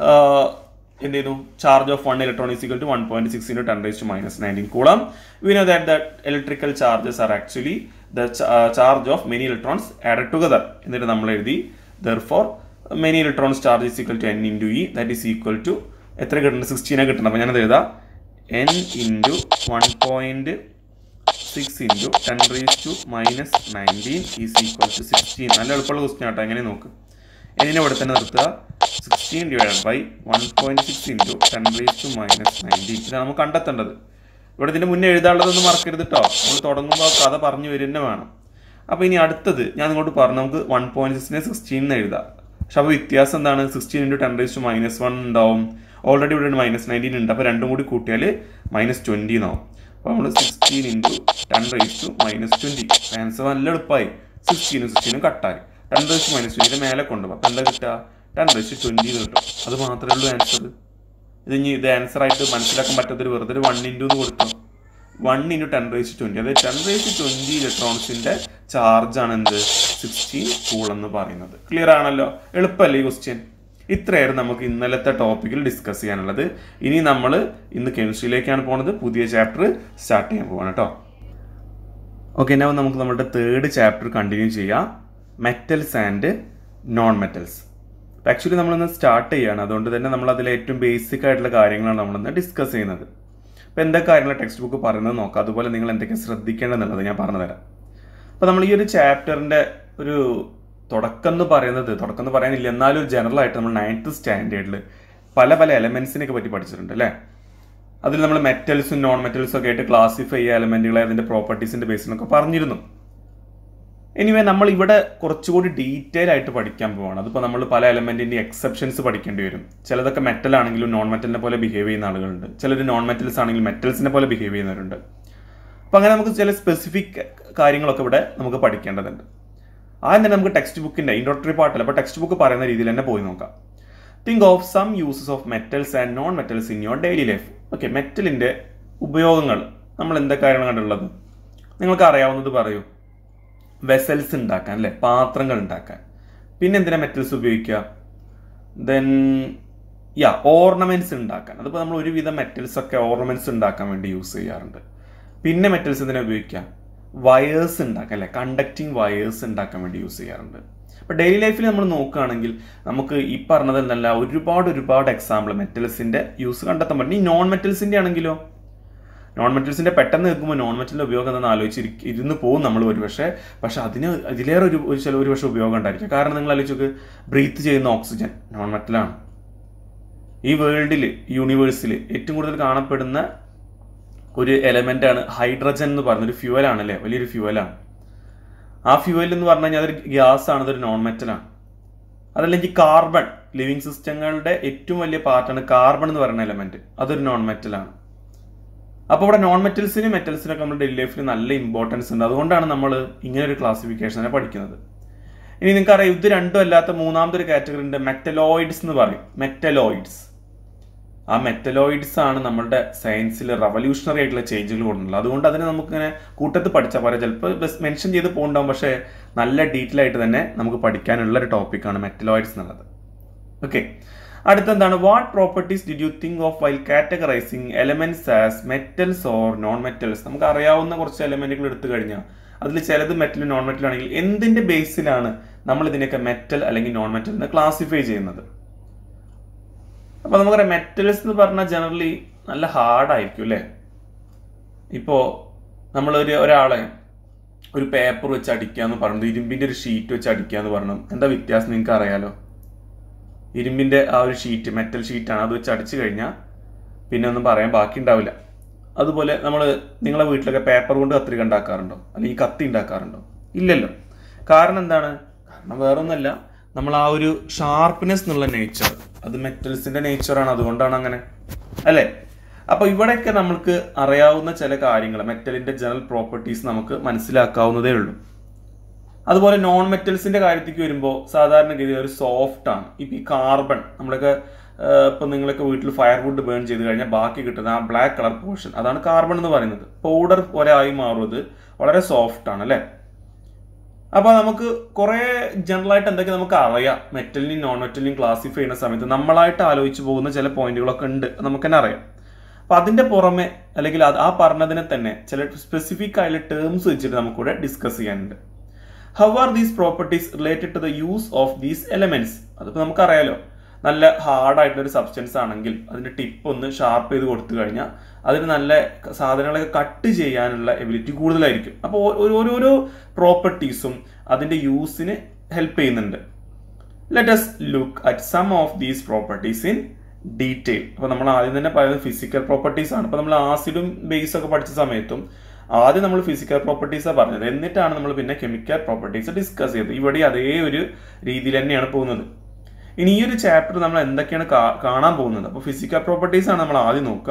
എന്ത് ചെയ്യുന്നു? Charge of one electron is equal to one point six into ten raise to minus nineteen coulomb. We know that that electrical charges are actually the charge of many electrons added together. എന്നിട്ട് നമ്മൾ എഴുതി therefore many electrons charge is equal to n into e, that is equal to എത്ര കിട്ടുന്നത്? സിക്സ്റ്റീനെ കിട്ടണം. അപ്പോൾ ഞാനത് എഴുതാം, n into one point six into ten raise to minus nineteen is equal to sixteen. നല്ല എളുപ്പമുള്ള ക്വസ്റ്റ്യൻ ആട്ടോ, എങ്ങനെ നോക്ക്. എന്നിനെ ഇവിടെ തന്നെ നിർത്തുക, sixteen divide by one point six into ten raise to minus nineteen. ഇതാണ് നമുക്ക് കണ്ടെത്തേണ്ടത്. ഇവിടെ ഇതിൻ്റെ മുന്നേ എഴുതാനുള്ളതൊന്നും മറക്കരുത് കേട്ടോ, നമ്മൾ തുടങ്ങുമ്പോൾ കഥ പറഞ്ഞു വരുന്ന വേണം. അപ്പോൾ ഇനി അടുത്തത് ഞാൻ നിങ്ങോട്ട് പറഞ്ഞു, നമുക്ക് വൺ പോയിന്റ് സിക്സിനെ സിക്സ്റ്റീൻ എന്ന് എഴുതാം. പക്ഷെ അപ്പോൾ വ്യത്യാസം എന്താണ്? Sixteen into ten raise to minus one ഉണ്ടാവും, ഓൾറെഡി ഇവിടെ മൈനസ് നയൻറ്റീൻ ഉണ്ട്. അപ്പോൾ രണ്ടും കൂടി കൂട്ടിയാൽ മൈനസ് ട്വൻറ്റി എന്നാവും. അപ്പോൾ നമ്മൾ sixteen into ten raise to minus twenty. Answer നല്ല എളുപ്പമായി, സിക്സ്റ്റീനും സിക്സ്റ്റീനും കട്ടായി, ടെൻ റേസ് ടു മൈനസ് ട്വൻറ്റിയുടെ മേലെ കൊണ്ടുപോകും. അപ്പോൾ എന്താ കിട്ടുക? ടെൻ റേസ് ടു ട്വൻറ്റി എന്ന് കിട്ടും. അത് മാത്രമേ ഉള്ളൂ ആൻസർ. ഇത് ഇനി ഇത് ആൻസർ ആയിട്ട് മനസ്സിലാക്കാൻ പറ്റാത്തൊരു വെറുതെ ഒരു വൺ ഇൻറ്റു എന്ന് കൊടുത്തു, one into ten raise to twenty, അതായത് ടെൻ റേസ് ടു ട്വൻറ്റി ഇലക്ട്രോൺസിൻ്റെ ചാർജാണ് എന്ത്? സിക്സ്റ്റീൻ കൂൾ എന്ന് പറയുന്നത്. ക്ലിയർ ആണല്ലോ? എളുപ്പമല്ലേ ഈ ക്വസ്റ്റ്യൻ? ഇത്രയായിരുന്നു നമുക്ക് ഇന്നലത്തെ ടോപ്പിക്കിൽ ഡിസ്കസ് ചെയ്യാനുള്ളത്. ഇനി നമ്മൾ ഇന്ന് കെമിസ്ട്രിയിലേക്കാണ് പോകുന്നത്, പുതിയ ചാപ്റ്റർ സ്റ്റാർട്ട് ചെയ്യാൻ പോവാണ് കേട്ടോ. ഓക്കെ, എന്നാൽ നമുക്ക് നമ്മുടെ തേർഡ് ചാപ്റ്റർ കണ്ടിന്യൂ ചെയ്യാം, metals and non metals. Actually നമ്മളിന്ന് സ്റ്റാർട്ട് ചെയ്യുകയാണ്, അതുകൊണ്ട് തന്നെ നമ്മൾ അതിലെ ഏറ്റവും ബേസിക് ആയിട്ടുള്ള കാര്യങ്ങളാണ് നമ്മളിന്ന് ഡിസ്കസ് ചെയ്യുന്നത്. അപ്പോൾ എന്തൊക്കെ കാര്യങ്ങൾ ടെക്സ്റ്റ് ബുക്ക് പറയുന്നത് നോക്കാം, അതുപോലെ നിങ്ങൾ എന്തൊക്കെ ശ്രദ്ധിക്കേണ്ടതെന്നുള്ളത് ഞാൻ പറഞ്ഞു തരാം. അപ്പോൾ നമ്മൾ ഈ ഒരു ചാപ്റ്ററിൻ്റെ ഒരു തുടക്കം എന്ന് പറയുന്നത്, തുടക്കം എന്ന് പറയാനില്ല എന്നാലും ഒരു ജനറൽ ആയിട്ട് നമ്മൾ നയൻത്ത് സ്റ്റാൻഡേർഡിൽ പല പല എലമെൻസിനെയൊക്കെ പറ്റി പഠിച്ചിട്ടുണ്ട് അല്ലേ. അതിൽ നമ്മൾ മെറ്റൽസും നോൺ മെറ്റൽസും ഒക്കെ ആയിട്ട് ക്ലാസിഫൈ ചെയ്യുക, എലമെൻറ്റുകളെ അതിൻ്റെ പ്രോപ്പർട്ടീസിൻ്റെ ബേസിലൊക്കെ പറഞ്ഞിരുന്നു. എനിവേ നമ്മൾ ഇവിടെ കുറച്ചുകൂടി ഡീറ്റെയിൽ ആയിട്ട് പഠിക്കാൻ പോവാണ്. അതിപ്പോൾ നമ്മൾ പല എലമെൻറ്റിൻ്റെ എക്സെപ്ഷൻസ് പഠിക്കേണ്ടി വരും. ചിലതൊക്കെ മെറ്റൽ ആണെങ്കിലും നോൺ മെറ്റലിനെ പോലെ ബിഹേവ് ചെയ്യുന്ന ആളുകളുണ്ട്, ചിലർ നോൺ മെറ്റൽസ് ആണെങ്കിലും മെറ്റൽസിനെ പോലെ ബിഹേവ് ചെയ്യുന്നവരുണ്ട്. അപ്പോൾ അങ്ങനെ നമുക്ക് ചില സ്പെസിഫിക് കാര്യങ്ങളൊക്കെ ഇവിടെ നമുക്ക് പഠിക്കേണ്ടതുണ്ട്. ആദ്യം തന്നെ നമുക്ക് ടെക്സ്റ്റ് ബുക്കിൻ്റെ ഇൻട്രോഡക്ടറി പാർട്ടല്ല, അപ്പോൾ ടെക്സ്റ്റ് ബുക്ക് പറയുന്ന രീതിയിൽ തന്നെ പോയി നോക്കാം. Think of some uses of metals and non metals in your daily life. Okay, മെറ്റലിൻ്റെ ഉപയോഗങ്ങൾ നമ്മൾ എന്തൊക്കെ കാര്യങ്ങൾ കണ്ടുള്ളത് നിങ്ങൾക്ക് അറിയാവുന്നത് പറയൂ. വെസൽസ് ഉണ്ടാക്കാൻ അല്ലേ, പാത്രങ്ങൾ ഉണ്ടാക്കാൻ. പിന്നെ എന്തിനാ മെറ്റൽസ് ഉപയോഗിക്കുക? ദെൻ യാ ഓർണമെന്റ്സ് ഉണ്ടാക്കാൻ. അതിപ്പോൾ നമ്മൾ ഒരുവിധം മെറ്റൽസ് ഒക്കെ ഓർണമെന്റ്സ് ഉണ്ടാക്കാൻ വേണ്ടി യൂസ് ചെയ്യാറുണ്ട്. പിന്നെ മെറ്റൽസ് എന്തിനാ ഉപയോഗിക്കുക? വയേഴ്സ് ഉണ്ടാക്കാൻ അല്ലേ, കണ്ടക്റ്റിംഗ് വയേഴ്സ് ഉണ്ടാക്കാൻ വേണ്ടി യൂസ് ചെയ്യാറുണ്ട്. അപ്പോൾ ഡെയിലി ലൈഫിൽ നമ്മൾ നോക്കുകയാണെങ്കിൽ നമുക്ക് ഈ പറഞ്ഞതെന്നല്ല ഒരുപാട് ഒരുപാട് എക്സാമ്പിൾ മെറ്റൽസിൻ്റെ യൂസ് കണ്ടെത്താൻ പറ്റും. ഈ നോൺ മെറ്റൽസിൻ്റെ ആണെങ്കിലോ, നോൺ മെറ്റൽസിൻ്റെ പെട്ടെന്ന് കേൾക്കുമ്പോൾ നോൺ മെറ്റലിൻ്റെ ഉപയോഗം എന്താണെന്ന് ആലോചിച്ച് ഇരുന്ന് പോകും നമ്മൾ ഒരു പക്ഷേ. പക്ഷെ അതിന് ഇതിലേറെ ഒരു ഒരു ചില ഒരു പക്ഷേ ഉപയോഗം ഉണ്ടായിരിക്കും. കാരണം നിങ്ങൾ ആലോചിച്ച് ബ്രീത്ത് ചെയ്യുന്ന ഓക്സിജൻ നോൺ മെറ്റലാണ്. ഈ വേൾഡിൽ യൂണിവേഴ്സിൽ ഏറ്റവും കൂടുതൽ കാണപ്പെടുന്ന ഒരു എലമെൻ്റാണ് ഹൈഡ്രജൻ എന്ന് പറഞ്ഞൊരു ഫ്യൂവലാണ് അല്ലേ, വലിയൊരു ഫ്യൂവലാണ്. ആ ഫ്യൂവൽ എന്ന് പറഞ്ഞു കഴിഞ്ഞാൽ അതൊരു ഗ്യാസ് ആണ്, അതൊരു നോൺ മെറ്റലാണ്. അതല്ലെങ്കിൽ കാർബൺ, ലിവിങ് സിസ്റ്റങ്ങളുടെ ഏറ്റവും വലിയ പാർട്ടാണ് കാർബൺ എന്ന് പറയുന്ന എലമെൻറ്റ്, അതൊരു നോൺ മെറ്റലാണ്. അപ്പോൾ ഇവിടെ നോൺ മെറ്റൽസിനും മെറ്റൽസിനൊക്കെ നമ്മുടെ ഡെയിലി ലൈഫിൽ നല്ല ഇമ്പോർട്ടൻസ് ഉണ്ട്. അതുകൊണ്ടാണ് നമ്മൾ ഇങ്ങനെ ഒരു ക്ലാസിഫിക്കേഷനെ പഠിക്കുന്നത്. ഇനി നിങ്ങൾക്കറിയാം ഇത് രണ്ടും അല്ലാത്ത മൂന്നാമത്തെ ഒരു കാറ്റഗറി ഉണ്ട്, മെറ്റലോയിഡ്സ് എന്ന് പറയും. മെറ്റലോയിഡ്സ്, ആ മെറ്റലോയിഡ്സ് ആണ് നമ്മുടെ സയൻസിൽ റവല്യൂഷണറി ആയിട്ടുള്ള ചേഞ്ചുകൾ കൊണ്ടുള്ളത്. അതുകൊണ്ട് അതിനെ നമുക്കിങ്ങനെ കൂട്ടത്തിൽ പഠിച്ചാൽ പറയാം, ചിലപ്പോൾ മെൻഷൻ ചെയ്ത് പോകുന്നുണ്ടാവും, പക്ഷേ നല്ല ഡീറ്റെയിൽ ആയിട്ട് തന്നെ നമുക്ക് പഠിക്കാനുള്ള ഒരു ടോപ്പിക്കാണ് മെറ്റലോയിഡ്സ് എന്നുള്ളത്. ഓക്കെ, അടുത്തെന്താണ്? What properties did you think of while categorizing elements as metals or non metals? നമുക്ക് അറിയാവുന്ന കുറച്ച് എലമെന്റുകൾ എടുത്തു കഴിഞ്ഞാൽ അതിൽ ചിലത് മെറ്റൽ നോൺ മെറ്റൽ ആണെങ്കിൽ എന്തിന്റെ ബേസിലാണ് നമ്മൾ ഇതിനൊക്കെ മെറ്റൽ അല്ലെങ്കിൽ നോൺ മെറ്റൽ എന്ന് ക്ലാസിഫൈ ചെയ്യുന്നത്? അപ്പോൾ നമുക്കറിയാം മെറ്റൽസ് എന്ന് പറഞ്ഞാൽ ജനറലി നല്ല ഹാർഡായിരിക്കും അല്ലേ. ഇപ്പോൾ നമ്മളൊരു ഒരാളെ ഒരു പേപ്പർ വെച്ച് അടിക്കുക എന്ന് പറഞ്ഞത് ഇരുമ്പിൻ്റെ ഒരു ഷീറ്റ് വെച്ച് അടിക്കുക എന്ന് പറഞ്ഞു. എന്താ വ്യത്യാസം നിങ്ങൾക്ക് അറിയാലോ? ഇരുമ്പിൻ്റെ ആ ഒരു ഷീറ്റ് മെറ്റൽ ഷീറ്റാണ്, അത് വെച്ച് അടിച്ചു കഴിഞ്ഞാൽ പിന്നെ ഒന്നും പറയാൻ ബാക്കി ഉണ്ടാവില്ല. അതുപോലെ നമ്മൾ നിങ്ങളെ വീട്ടിലൊക്കെ പേപ്പർ കൊണ്ട് കത്രിക ഉണ്ടാക്കാറുണ്ടോ, അല്ലെങ്കിൽ കത്തി ഉണ്ടാക്കാറുണ്ടോ? ഇല്ലല്ലോ. കാരണം എന്താണ്? കാരണം വേറൊന്നുമല്ല, നമ്മൾ ആ ഒരു ഷാർപ്പ്നെസ് എന്നുള്ള നേച്ചർ അത് മെറ്റൽസിൻ്റെ നേച്ചറാണ്, അതുകൊണ്ടാണ് അങ്ങനെ അല്ലേ? അപ്പോൾ ഇവിടെയൊക്കെ നമുക്ക് അറിയാവുന്ന ചില കാര്യങ്ങൾ, മെറ്റലിൻ്റെ ജനറൽ പ്രോപ്പർട്ടീസ് നമുക്ക് മനസ്സിലാക്കാവുന്നതേ ഉള്ളൂ. അതുപോലെ നോൺ മെറ്റൽസിൻ്റെ കാര്യത്തേക്ക് വരുമ്പോൾ സാധാരണഗതി ഒരു സോഫ്റ്റ് ആണ്. ഇപ്പം ഈ കാർബൺ നമ്മളൊക്കെ ഇപ്പം നിങ്ങളൊക്കെ വീട്ടിൽ ഫയർവുഡ് ബേൺ ചെയ്ത് കഴിഞ്ഞാൽ ബാക്കി കിട്ടുന്ന ആ ബ്ലാക്ക് കളർ പോർഷൻ, അതാണ് കാർബൺ എന്ന് പറയുന്നത്. പൗഡർ പോലെ ആയി മാറുന്നത് വളരെ സോഫ്റ്റ് ആണ് അല്ലേ? അപ്പോൾ നമുക്ക് കുറേ ജനറലായിട്ട് എന്തൊക്കെ നമുക്ക് അറിയാം മെറ്റലിനെയും നോൺ മെറ്റലിനെയും ക്ലാസിഫൈ ചെയ്യുന്ന സമയത്ത് നമ്മളായിട്ട് ആലോചിച്ച് പോകുന്ന ചില പോയിന്റുകളൊക്കെ ഉണ്ട്, നമുക്ക് തന്നെ അറിയാം. അപ്പം അതിൻ്റെ പുറമെ അല്ലെങ്കിൽ അത് ആ പറഞ്ഞതിനെ തന്നെ ചില സ്പെസിഫിക് ആയിട്ടുള്ള ടേംസ് വെച്ചിട്ട് നമുക്കിവിടെ ഡിസ്കസ് ചെയ്യാനുണ്ട്. How are these properties related to the use of these elements? അതിപ്പോൾ നമുക്കറിയാലോ, നല്ല ഹാർഡായിട്ടുള്ളൊരു സബ്സ്റ്റൻസ് ആണെങ്കിൽ അതിൻ്റെ ടിപ്പ് ഒന്ന് ഷാർപ്പ് ചെയ്ത് കൊടുത്തു കഴിഞ്ഞാൽ അതിന് നല്ല സാധനങ്ങളൊക്കെ കട്ട് ചെയ്യാനുള്ള എബിലിറ്റി കൂടുതലായിരിക്കും. അപ്പോൾ ഓരോരോ പ്രോപ്പർട്ടീസും അതിൻ്റെ യൂസിന് ഹെൽപ്പ് ചെയ്യുന്നുണ്ട്. Let us look at some of these properties in detail. അപ്പോൾ നമ്മൾ ആദ്യം തന്നെ പറയുന്നത് ഫിസിക്കൽ പ്രോപ്പർട്ടീസ് ആണ്. അപ്പോൾ നമ്മൾ ആസിഡും ബേസും ഒക്കെ പഠിച്ച സമയത്തും ആദ്യം നമ്മൾ ഫിസിക്കൽ പ്രോപ്പർട്ടീസാണ് പറഞ്ഞത്, എന്നിട്ടാണ് നമ്മൾ പിന്നെ കെമിക്കൽ പ്രോപ്പർട്ടീസ് ഡിസ്കസ് ചെയ്തത്. ഇവിടെ അതേ ഒരു രീതിയിൽ തന്നെയാണ് പോകുന്നത്. ഇനി ഈ ഒരു ചാപ്റ്റർ നമ്മൾ എന്തൊക്കെയാണ് കാണാൻ പോകുന്നത്? അപ്പോൾ ഫിസിക്കൽ പ്രോപ്പർട്ടീസ് ആണ് നമ്മൾ ആദ്യം നോക്കുക.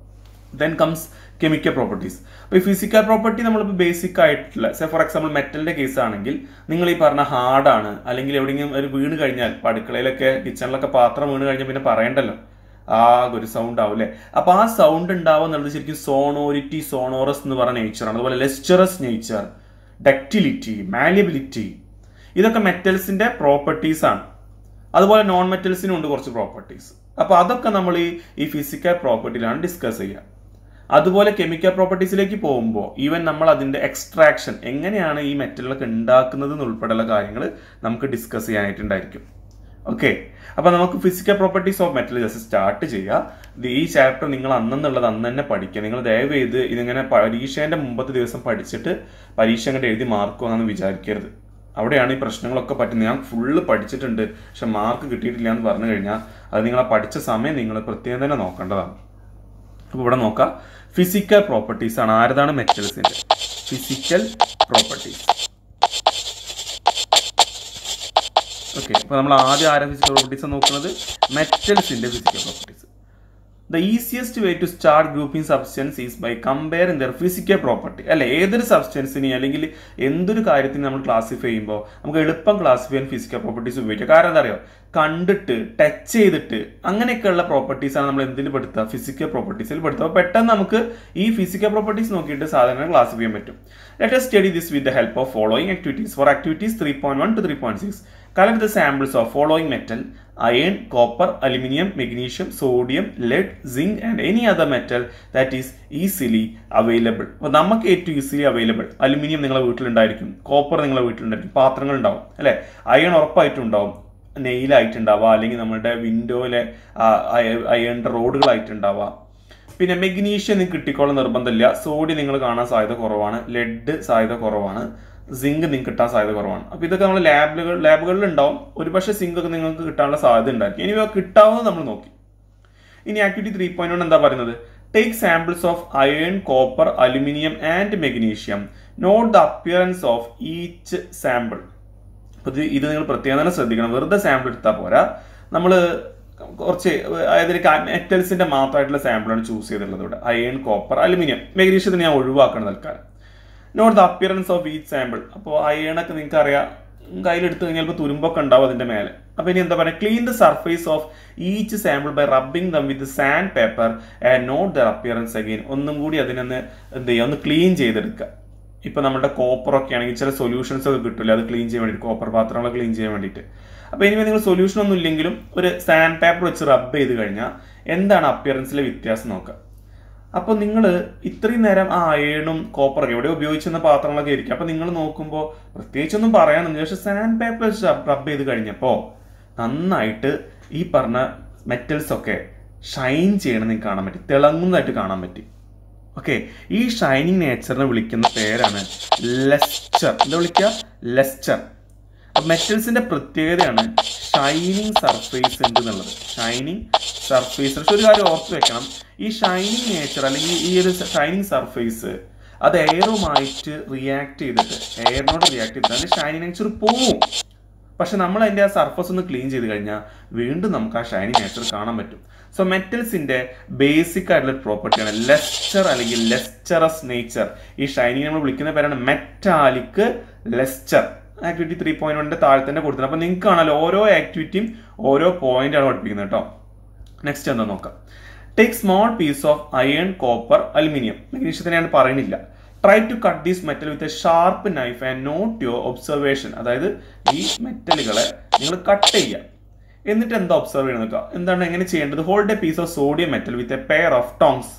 Then comes chemical properties. അപ്പോൾ ഈ ഫിസിക്കൽ പ്രോപ്പർട്ടി നമ്മളിപ്പോൾ ബേസിക് ആയിട്ടുള്ള, സെ ഫോർ എക്സാമ്പിൾ മെറ്റലിൻ്റെ കേസ് ആണെങ്കിൽ നിങ്ങൾ ഈ പറഞ്ഞ ഹാർഡാണ്, അല്ലെങ്കിൽ എവിടെയെങ്കിലും ഒരു വീണ് കഴിഞ്ഞാൽ, ഇപ്പോൾ അടുക്കളയിലൊക്കെ കിച്ചണിലൊക്കെ പാത്രം വീണ് കഴിഞ്ഞാൽ പിന്നെ പറയണ്ടല്ലോ, ആകെ ഒരു സൗണ്ട് ആവും അല്ലേ? അപ്പോൾ ആ സൗണ്ട് ഉണ്ടാവുക എന്നുള്ളത് ശരിക്കും സോണോരിറ്റി, സോണോറസ് എന്ന് പറയുന്ന നേച്ചറാണ്. അതുപോലെ ലെസ്റ്ററസ് നേച്ചർ, ഡക്റ്റിലിറ്റി, മാലിയബിലിറ്റി, ഇതൊക്കെ മെറ്റൽസിൻ്റെ പ്രോപ്പർട്ടീസ് ആണ്. അതുപോലെ നോൺ മെറ്റൽസിനും ഉണ്ട് കുറച്ച് പ്രോപ്പർട്ടീസ്. അപ്പോൾ അതൊക്കെ നമ്മൾ ഈ ഈ ഫിസിക്കൽ പ്രോപ്പർട്ടിയിലാണ് ഡിസ്കസ് ചെയ്യുക. അതുപോലെ കെമിക്കൽ പ്രോപ്പർട്ടീസിലേക്ക് പോകുമ്പോൾ ഈവൻ നമ്മൾ അതിൻ്റെ എക്സ്ട്രാക്ഷൻ, എങ്ങനെയാണ് ഈ മെറ്റലുകളൊക്കെ ഉണ്ടാക്കുന്നത് എന്നുൾപ്പെടെയുള്ള കാര്യങ്ങൾ നമുക്ക് ഡിസ്കസ് ചെയ്യാനായിട്ടുണ്ടായിരിക്കും. ഓക്കെ, അപ്പോൾ നമുക്ക് physical properties of metal just start ചെയ്യുക. ഈ ചാപ്റ്റർ നിങ്ങൾ അന്നെന്നുള്ളത് അന്ന് തന്നെ പഠിക്കുക. നിങ്ങൾ ദയവ് ചെയ്ത് ഇതിങ്ങനെ പരീക്ഷേൻ്റെ മുമ്പത്തെ ദിവസം പഠിച്ചിട്ട് പരീക്ഷ അങ്ങോട്ട് എഴുതി മാർക്കുമെന്ന് വിചാരിക്കരുത്. അവിടെയാണ് ഈ പ്രശ്നങ്ങളൊക്കെ പറ്റുന്നത്. ഞാൻ ഫുള്ള് പഠിച്ചിട്ടുണ്ട് പക്ഷെ മാർക്ക് കിട്ടിയിട്ടില്ല എന്ന് പറഞ്ഞു കഴിഞ്ഞാൽ അത് നിങ്ങൾ ആ പഠിച്ച സമയം നിങ്ങൾ പ്രത്യേകം തന്നെ നോക്കേണ്ടതാണ്. അപ്പോൾ ഇവിടെ നോക്കാം, ഫിസിക്കൽ പ്രോപ്പർട്ടീസ് ആണ്. ആരതാണ്? മെറ്റൽസിൻ്റെ ഫിസിക്കൽ പ്രോപ്പർട്ടീസ്. ഓക്കെ, അപ്പോൾ നമ്മൾ ആദ്യം ആരാ ഫിസിക്കൽ പ്രോപ്പർട്ടീസ് നോക്കുന്നത്? മെറ്റൽസിൻ്റെ physical properties. The easiest way to start grouping substance is by comparing their physical property. അല്ലെ, ഏതൊരു സബ്സ്റ്റൻസിനെ അല്ലെങ്കിൽ എന്തൊരു കാര്യത്തിന് നമ്മൾ ക്ലാസിഫൈ ചെയ്യുമ്പോൾ നമുക്ക് എളുപ്പം ക്ലാസിഫൈ ചെയ്യാൻ ഫിസിക്കൽ പ്രോപ്പർട്ടീസ് ഉപയോഗിക്കാം. കാരണം എന്താ അറിയോ? കണ്ടിട്ട് ടച്ച് ചെയ്തിട്ട് അങ്ങനെയൊക്കെയുള്ള പ്രോപ്പർട്ടീസാണ് നമ്മൾ എന്തിൽ പെടുത്തുക? ഫിസിക്കൽ പ്രോപ്പർട്ടീസിൽ പെടുത്തുക. അപ്പോൾ പെട്ടെന്ന് നമുക്ക് ഈ ഫിസിക്കൽ പ്രോപ്പർട്ടീസ് നോക്കിയിട്ട് സാധാരണ ക്ലാസിഫൈ ചെയ്യാൻ പറ്റും. Let us study this with the help of following activities. For activities three point one to three point six, collect the samples of following metal: iron, copper, aluminium, magnesium, sodium, lead, zinc and any other metal that is easily available. അപ്പോൾ നമുക്ക് ഏറ്റവും easily available aluminium നിങ്ങളുടെ വീട്ടിലുണ്ടായിരിക്കും, copper നിങ്ങളുടെ വീട്ടിലുണ്ടായിരിക്കും, പാത്രങ്ങൾ ഉണ്ടാവും അല്ലേ, iron ഉറപ്പായിട്ടും ഉണ്ടാവും, നെയിലായിട്ടുണ്ടാവുക, അല്ലെങ്കിൽ നമ്മുടെ വിൻഡോയിലെ അയണിൻ്റെ റോഡുകളായിട്ടുണ്ടാവുക. പിന്നെ മെഗ്നീഷ്യം നിങ്ങൾക്ക് കിട്ടിക്കോളം നിർബന്ധമില്ല. സോഡിയം നിങ്ങൾ കാണാൻ സാധ്യത കുറവാണ്, ലെഡ് സാധ്യത കുറവാണ്, സിങ്ക് നിങ്ങൾക്ക് കിട്ടാൻ സാധ്യത കുറവാണ്. അപ്പോൾ ഇതൊക്കെ നമ്മൾ ലാബുകൾ ലാബുകളിൽ ഉണ്ടാവും. ഒരുപക്ഷെ സിങ്ക് ഒക്കെ നിങ്ങൾക്ക് കിട്ടാനുള്ള സാധ്യത ഉണ്ടായിരിക്കും. ഇനി കിട്ടാവുന്നത് നമ്മൾ നോക്കി. ഇനി ആക്ടിവിറ്റി ത്രീ പോയിന്റ് വൺ എന്താ പറയുന്നത്? Take samples of iron, copper, aluminium and magnesium. Note the appearance of each sample. അപ്പോൾ ഇത് ഇത് നിങ്ങൾ പ്രത്യേകം തന്നെ ശ്രദ്ധിക്കണം. വെറുതെ സാമ്പിൾ എടുത്താൽ പോരാ, നമ്മൾ കുറച്ച് അതായത് മെറ്റൽസിന്റെ മാത്രമായിട്ടുള്ള സാമ്പിളാണ് ചൂസ് ചെയ്തിട്ടുള്ളത്. ഇവിടെ അയൺ, കോപ്പർ, അലുമിനിയം, മെഗ്നീഷ്യത്തിന് ഞാൻ ഒഴിവാക്കണം തൽക്കാലം. Note the appearance of each sample. അപ്പോൾ അയണൊക്കെ നിങ്ങൾക്ക് അറിയാം, കയ്യിലെടുത്ത് കഴിഞ്ഞാൽ ഇപ്പോൾ തുരുമ്പൊക്കെ ഉണ്ടാവും അതിന്റെ മേലെ. അപ്പോൾ ഇനി എന്താ പറയുക? Clean the surface of each sample by rubbing them with sand paper and note the appearance again. ഒന്നും കൂടി അതിനൊന്ന് എന്ത് ചെയ്യുക? ഒന്ന് ക്ലീൻ ചെയ്തെടുക്കുക. ഇപ്പൊ നമ്മുടെ കോപ്പറൊക്കെ ആണെങ്കിൽ ചില സൊല്യൂഷൻസ് ഒക്കെ കിട്ടില്ല, അത് ക്ലീൻ ചെയ്യാൻ വേണ്ടിയിട്ട്, കോപ്പർ പാത്രങ്ങളൊക്കെ ക്ലീൻ ചെയ്യാൻ വേണ്ടിയിട്ട്. അപ്പോൾ ഇനി നിങ്ങൾ സൊല്യൂഷൻ ഒന്നും ഇല്ലെങ്കിലും ഒരു സാൻഡ് പേപ്പർ വെച്ച് റബ്ബ് ചെയ്ത് കഴിഞ്ഞാൽ എന്താണ് അപ്പിയറൻസിലെ വ്യത്യാസം നോക്കുക. അപ്പോൾ നിങ്ങൾ ഇത്രയും നേരം ആ അയണും കോപ്പറൊക്കെ എവിടെ ഉപയോഗിച്ചിരുന്ന പാത്രങ്ങളൊക്കെ ആയിരിക്കും. അപ്പോൾ നിങ്ങൾ നോക്കുമ്പോൾ പ്രത്യേകിച്ചൊന്നും പറയാനൊന്നും, പക്ഷേ സാൻഡ് പേപ്പർ വെച്ച് റബ്ബ് ചെയ്ത് കഴിഞ്ഞപ്പോൾ നന്നായിട്ട് ഈ പറഞ്ഞ മെറ്റൽസ് ഒക്കെ ഷൈൻ ചെയ്യണം നിങ്ങൾക്ക് കാണാൻ പറ്റി, തിളങ്ങുന്നതായിട്ട് കാണാൻ പറ്റി. ഓക്കെ, ഈ ഷൈനിങ് നേച്ചറിനെ വിളിക്കുന്ന പേരാണ് ലെസ്ചർ. എന്താ വിളിക്കുക? ലെസ്ചർ. അപ്പൊ മെറ്റൽസിന്റെ പ്രത്യേകതയാണ് ഷൈനിങ് സർഫേസ് ഉണ്ട് എന്നുള്ളത്. Shining surface. പക്ഷെ ഒരു കാര്യം ഓർത്ത് വെക്കണം, ഈ ഷൈനിങ് നേച്ചർ അല്ലെങ്കിൽ ഈ ഒരു ഷൈനിങ് സർഫേസ് അത് എയറുമായിട്ട് റിയാക്ട് ചെയ്തിട്ട് എയറിനോട് റിയാക്ട് ചെയ്തിട്ട് ഷൈനിങ് നേച്ചർ പോവും. പക്ഷെ നമ്മൾ അതിന്റെ ആ സർഫസ് ഒന്ന് ക്ലീൻ ചെയ്ത് കഴിഞ്ഞാൽ വീണ്ടും നമുക്ക് ആ ഷൈനിങ് നേച്ചർ കാണാൻ പറ്റും. സോ മെറ്റൽസിന്റെ ബേസിക് ആയിട്ടുള്ള പ്രോപ്പർട്ടിയാണ് ലെസ്ചർ അല്ലെങ്കിൽ ലെസ്ചറസ് നേച്ചർ. ഈ ഷൈനിങ് നമ്മൾ വിളിക്കുന്ന പേരാണ് metallic lustre. Activity three point വണ്ണിന്റെ താഴെ തന്നെ കൊടുത്തിട്ടുണ്ട്. അപ്പൊ നിങ്ങൾക്ക് കാണാലോ ഓരോ ആക്ടിവിറ്റിയും ഓരോ പോയിന്റ് ആണ് പഠിപ്പിക്കുന്നത് കേട്ടോ. നെക്സ്റ്റ് എന്താ നോക്കാം. Take small piece of iron, copper, aluminium. മെഗ്നീഷ്യത്തിനെ ഞാൻ പറയുന്നില്ല. Try to cut these metal with a sharp knife and note your observation. അതായത് ഈ മെറ്റലുകളെ നിങ്ങൾ കട്ട് ചെയ്യുക, എന്നിട്ട് എന്താ ഒബ്സർവ് ചെയ്യണം നോക്കുക. എന്താണ് എങ്ങനെ ചെയ്യേണ്ടത്? Hold a piece of sodium metal with a pair of tongs.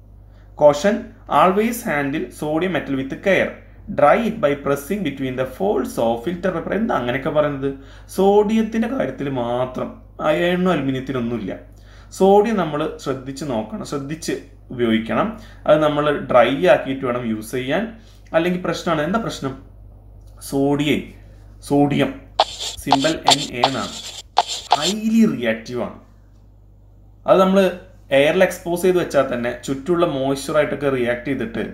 Caution, always handle sodium metal with care. Dry it by pressing between the folds of filter paper. എന്താ അങ്ങനെയൊക്കെ പറയുന്നത്? സോഡിയത്തിന്റെ കാര്യത്തിൽ മാത്രം, അയണിനും അലുമിനിയത്തിനൊന്നുമില്ല. സോഡിയം നമ്മൾ ശ്രദ്ധിച്ച് നോക്കണം, ശ്രദ്ധിച്ച് ഉപയോഗിക്കണം. അത് നമ്മൾ ഡ്രൈ ആക്കിയിട്ട് വേണം യൂസ് ചെയ്യാൻ, അല്ലെങ്കിൽ പ്രശ്നമാണ്. എന്താ പ്രശ്നം? Sodium sodium simple N A എന്നാണ്, ഹൈലി റിയാക്റ്റീവ് ആണ്. അത് നമ്മൾ എയറിൽ എക്സ്പോസ് ചെയ്ത് വെച്ചാൽ തന്നെ ചുറ്റുള്ള മോയ്സ്ചറായിട്ടൊക്കെ റിയാക്ട് ചെയ്തിട്ട്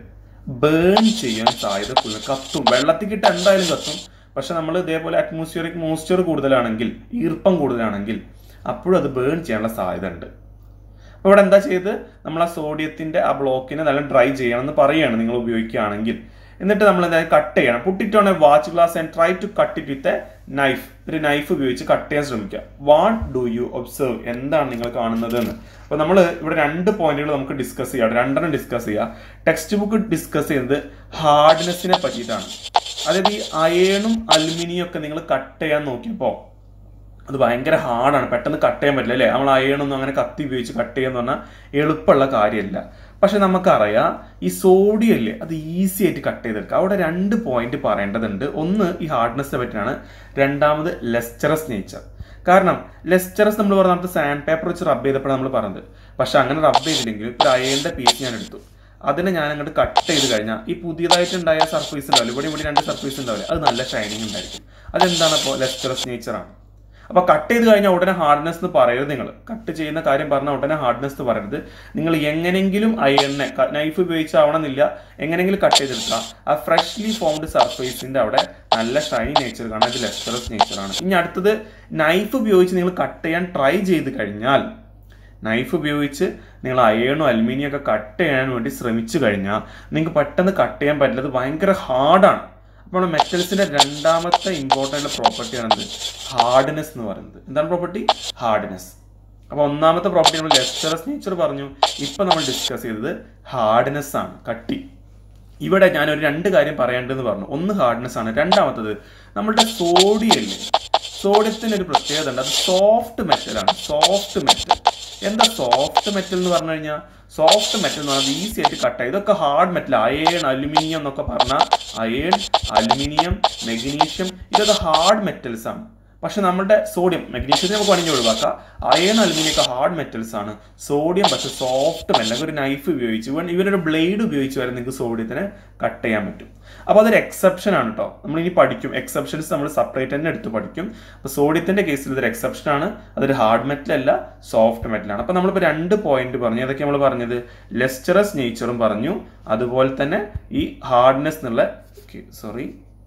ബേൺ ചെയ്യാൻ സാധ്യത കൂടുതൽ. കത്തും, വെള്ളത്തിൽ കിട്ട എന്തായാലും കത്തും. പക്ഷെ നമ്മൾ ഇതേപോലെ അറ്റ്മോസ്ഫിയറിക് മോയ്സ്ചർ കൂടുതലാണെങ്കിൽ, ഈർപ്പം കൂടുതലാണെങ്കിൽ അപ്പോഴും അത് ബേൺ ചെയ്യാനുള്ള സാധ്യത ഉണ്ട്. അപ്പോൾ ഇവിടെ എന്താ ചെയ്ത് നമ്മൾ ആ സോഡിയത്തിന്റെ ആ ബ്ലോക്കിനെ നല്ല ഡ്രൈ ചെയ്യണം എന്ന് പറയുകയാണ് നിങ്ങൾ ഉപയോഗിക്കുകയാണെങ്കിൽ. എന്നിട്ട് നമ്മൾ എന്തായാലും കട്ട് ചെയ്യണം. Put it on a watch glass and try to cut it with a knife. ഒരു നൈഫ് ഉപയോഗിച്ച് കട്ട് ചെയ്യാൻ ശ്രമിക്കുക. What do you observe? എന്താണ് നിങ്ങൾ കാണുന്നത് എന്ന്. അപ്പോൾ നമ്മൾ ഇവിടെ രണ്ട് പോയിന്റുകൾ നമുക്ക് ഡിസ്കസ് ചെയ്യാം, രണ്ടെണ്ണം ഡിസ്കസ് ചെയ്യാം. ടെക്സ്റ്റ് ബുക്ക് ഡിസ്കസ് ചെയ്യുന്നത് ഹാർഡ്നെസ്സിനെ പറ്റിയിട്ടാണ്. അതായത് ഈ അയേണും അലുമിനിയം ഒക്കെ നിങ്ങൾ കട്ട് ചെയ്യാൻ നോക്കിയപ്പോൾ അത് ഭയങ്കര ഹാർഡാണ്, പെട്ടെന്ന് കട്ട് ചെയ്യാൻ പറ്റില്ല അല്ലേ? നമ്മൾ അയണൊന്നും അങ്ങനെ കത്തി ഉപയോഗിച്ച് കട്ട് ചെയ്യാന്ന് പറഞ്ഞാൽ എളുപ്പമുള്ള കാര്യമല്ല. പക്ഷെ നമുക്കറിയാം ഈ സോഡിയം അല്ലേ, അത് ഈസി ആയിട്ട് കട്ട് ചെയ്തെടുക്കാം. അവിടെ രണ്ട് പോയിന്റ് പറയേണ്ടതുണ്ട്. ഒന്ന് ഈ ഹാർഡ്നെസ്സിനെ പറ്റിയാണ്, രണ്ടാമത് ലെസ്ചറസ് നേച്ചർ. കാരണം ലെസ്ചറസ് നമ്മൾ പറഞ്ഞ നമുക്ക് സാൻഡ് പേപ്പർ വെച്ച് റബ്ബ് ചെയ്തപ്പോഴാണ് നമ്മൾ പറഞ്ഞത്. പക്ഷെ അങ്ങനെ റബ്ബ് ചെയ്തില്ലെങ്കിൽ ഒരു അയണിന്റെ പീസ് ഞാൻ എടുത്തു, അതിനെ ഞാൻ അങ്ങോട്ട് കട്ട് ചെയ്ത് കഴിഞ്ഞാൽ ഈ പുതിയതായിട്ടുണ്ടായ സർഫേസ് ഉണ്ടാവില്ല, ഇവിടെ ഇവിടെ രണ്ട് സർഫേസ് ഉണ്ടാവില്ല, അത് നല്ല ഷൈനിങ് ഉണ്ടായിരിക്കും. അതെന്താണ്? അപ്പോൾ ലെസ്ചറസ് നേച്ചറാണ്. അപ്പൊ കട്ട് ചെയ്ത് കഴിഞ്ഞാൽ ഉടനെ ഹാർഡ്നെസ് എന്ന് പറയരുത്. നിങ്ങൾ കട്ട് ചെയ്യുന്ന കാര്യം പറഞ്ഞാൽ ഉടനെ ഹാർഡ്നെസ് എന്ന് പറയരുത്. നിങ്ങൾ എങ്ങനെങ്കിലും അയണിനെ നൈഫ് ഉപയോഗിച്ചാവണമെന്നില്ല, എങ്ങനെങ്കിലും കട്ട് ചെയ്തെടുക്കുക. ആ ഫ്രഷ്ലി ഫോംഡ് സർഫേസിന്റെ അവിടെ നല്ല ഷൈനി നേച്ചർ കാണാൻ, ഇത് ലെസ്ചറസ് നേച്ചറാണ്. ഇനി അടുത്തത്, നൈഫ് ഉപയോഗിച്ച് നിങ്ങൾ കട്ട് ചെയ്യാൻ ട്രൈ ചെയ്ത് കഴിഞ്ഞാൽ, നൈഫ് ഉപയോഗിച്ച് നിങ്ങൾ അയണോ അലുമിനിയം ഒക്കെ കട്ട് ചെയ്യാൻ വേണ്ടി ശ്രമിച്ചു കഴിഞ്ഞാൽ നിങ്ങൾക്ക് പെട്ടെന്ന് കട്ട് ചെയ്യാൻ പറ്റില്ല, അത് ഭയങ്കര ഹാർഡാണ്. അപ്പോൾ മെറ്റൽസിന്റെ രണ്ടാമത്തെ ഇമ്പോർട്ടൻ്റ് പ്രോപ്പർട്ടിയാണത് ഹാർഡ്നെസ് എന്ന് പറയുന്നത്. എന്താണ് പ്രോപ്പർട്ടി? ഹാർഡ്നെസ്. അപ്പൊ ഒന്നാമത്തെ പ്രോപ്പർട്ടി നമ്മൾ ലെസ്ചറസ് നേച്ചർ പറഞ്ഞു, ഇപ്പൊ നമ്മൾ ഡിസ്കസ് ചെയ്തത് ഹാർഡ്നെസ് ആണ്, കട്ടി. ഇവിടെ ഞാൻ ഒരു രണ്ട് കാര്യം പറയേണ്ടതെന്ന് പറഞ്ഞു. ഒന്ന് ഹാർഡ്നെസ് ആണ്, രണ്ടാമത്തത് നമ്മളുടെ സോഡിയം അല്ലേ, സോഡിയത്തിന് ഒരു പ്രത്യേകത ഉണ്ട്, അത് സോഫ്റ്റ് മെറ്റലാണ്. Soft metal. എന്താ സോഫ്റ്റ് മെറ്റൽ എന്ന് പറഞ്ഞു കഴിഞ്ഞാൽ? സോഫ്റ്റ് മെറ്റൽ എന്ന് പറഞ്ഞാൽ ഈസി ആയിട്ട് കട്ട് ആയി. ഇതൊക്കെ ഹാർഡ് മെറ്റൽ, അയേൺ അലുമിനിയം എന്നൊക്കെ പറഞ്ഞാൽ അയേൺ അലുമിനിയം മെഗ്നീഷ്യം ഇതൊക്കെ ഹാർഡ് മെറ്റൽസ് ആണ്. പക്ഷെ നമ്മുടെ സോഡിയം, മെഗ്നീഷ്യത്തെ നമുക്ക് വേണമെങ്കിൽ ഒഴിവാക്കാം, അയേൺ അലുമിനിയം ഒക്കെ ഹാർഡ് മെറ്റൽസ് ആണ്. സോഡിയം പക്ഷെ സോഫ്റ്റ് മെറ്റൽ, ഒരു നൈഫ് ഉപയോഗിച്ച് ഇവനൊരു ബ്ലേഡ് ഉപയോഗിച്ച് വരെ നിങ്ങൾക്ക് സോഡിയത്തിനെ കട്ട് ചെയ്യാൻ പറ്റും. അപ്പോൾ അതൊരു എക്സെപ്ഷൻ ആണ് കേട്ടോ. നമ്മൾ ഇനി പഠിക്കും, എക്സെപ്ഷൻസ് നമ്മൾ സെപ്പറേറ്റ് തന്നെ എടുത്ത് പഠിക്കും. അപ്പോൾ സോഡിയത്തിന്റെ കേസിൽ ഇതൊരു എക്സെപ്ഷൻ ആണ്, അതൊരു ഹാർഡ് മെറ്റൽ അല്ല, സോഫ്റ്റ് മെറ്റലാണ്. അപ്പോൾ നമ്മളിപ്പോൾ രണ്ട് പോയിന്റ് പറഞ്ഞു. ഏതൊക്കെ നമ്മൾ പറഞ്ഞത്? ലെസ്ചറസ് നേച്ചറും പറഞ്ഞു, അതുപോലെ തന്നെ ഈ ഹാർഡ്നെസ് എന്നുള്ള സോറി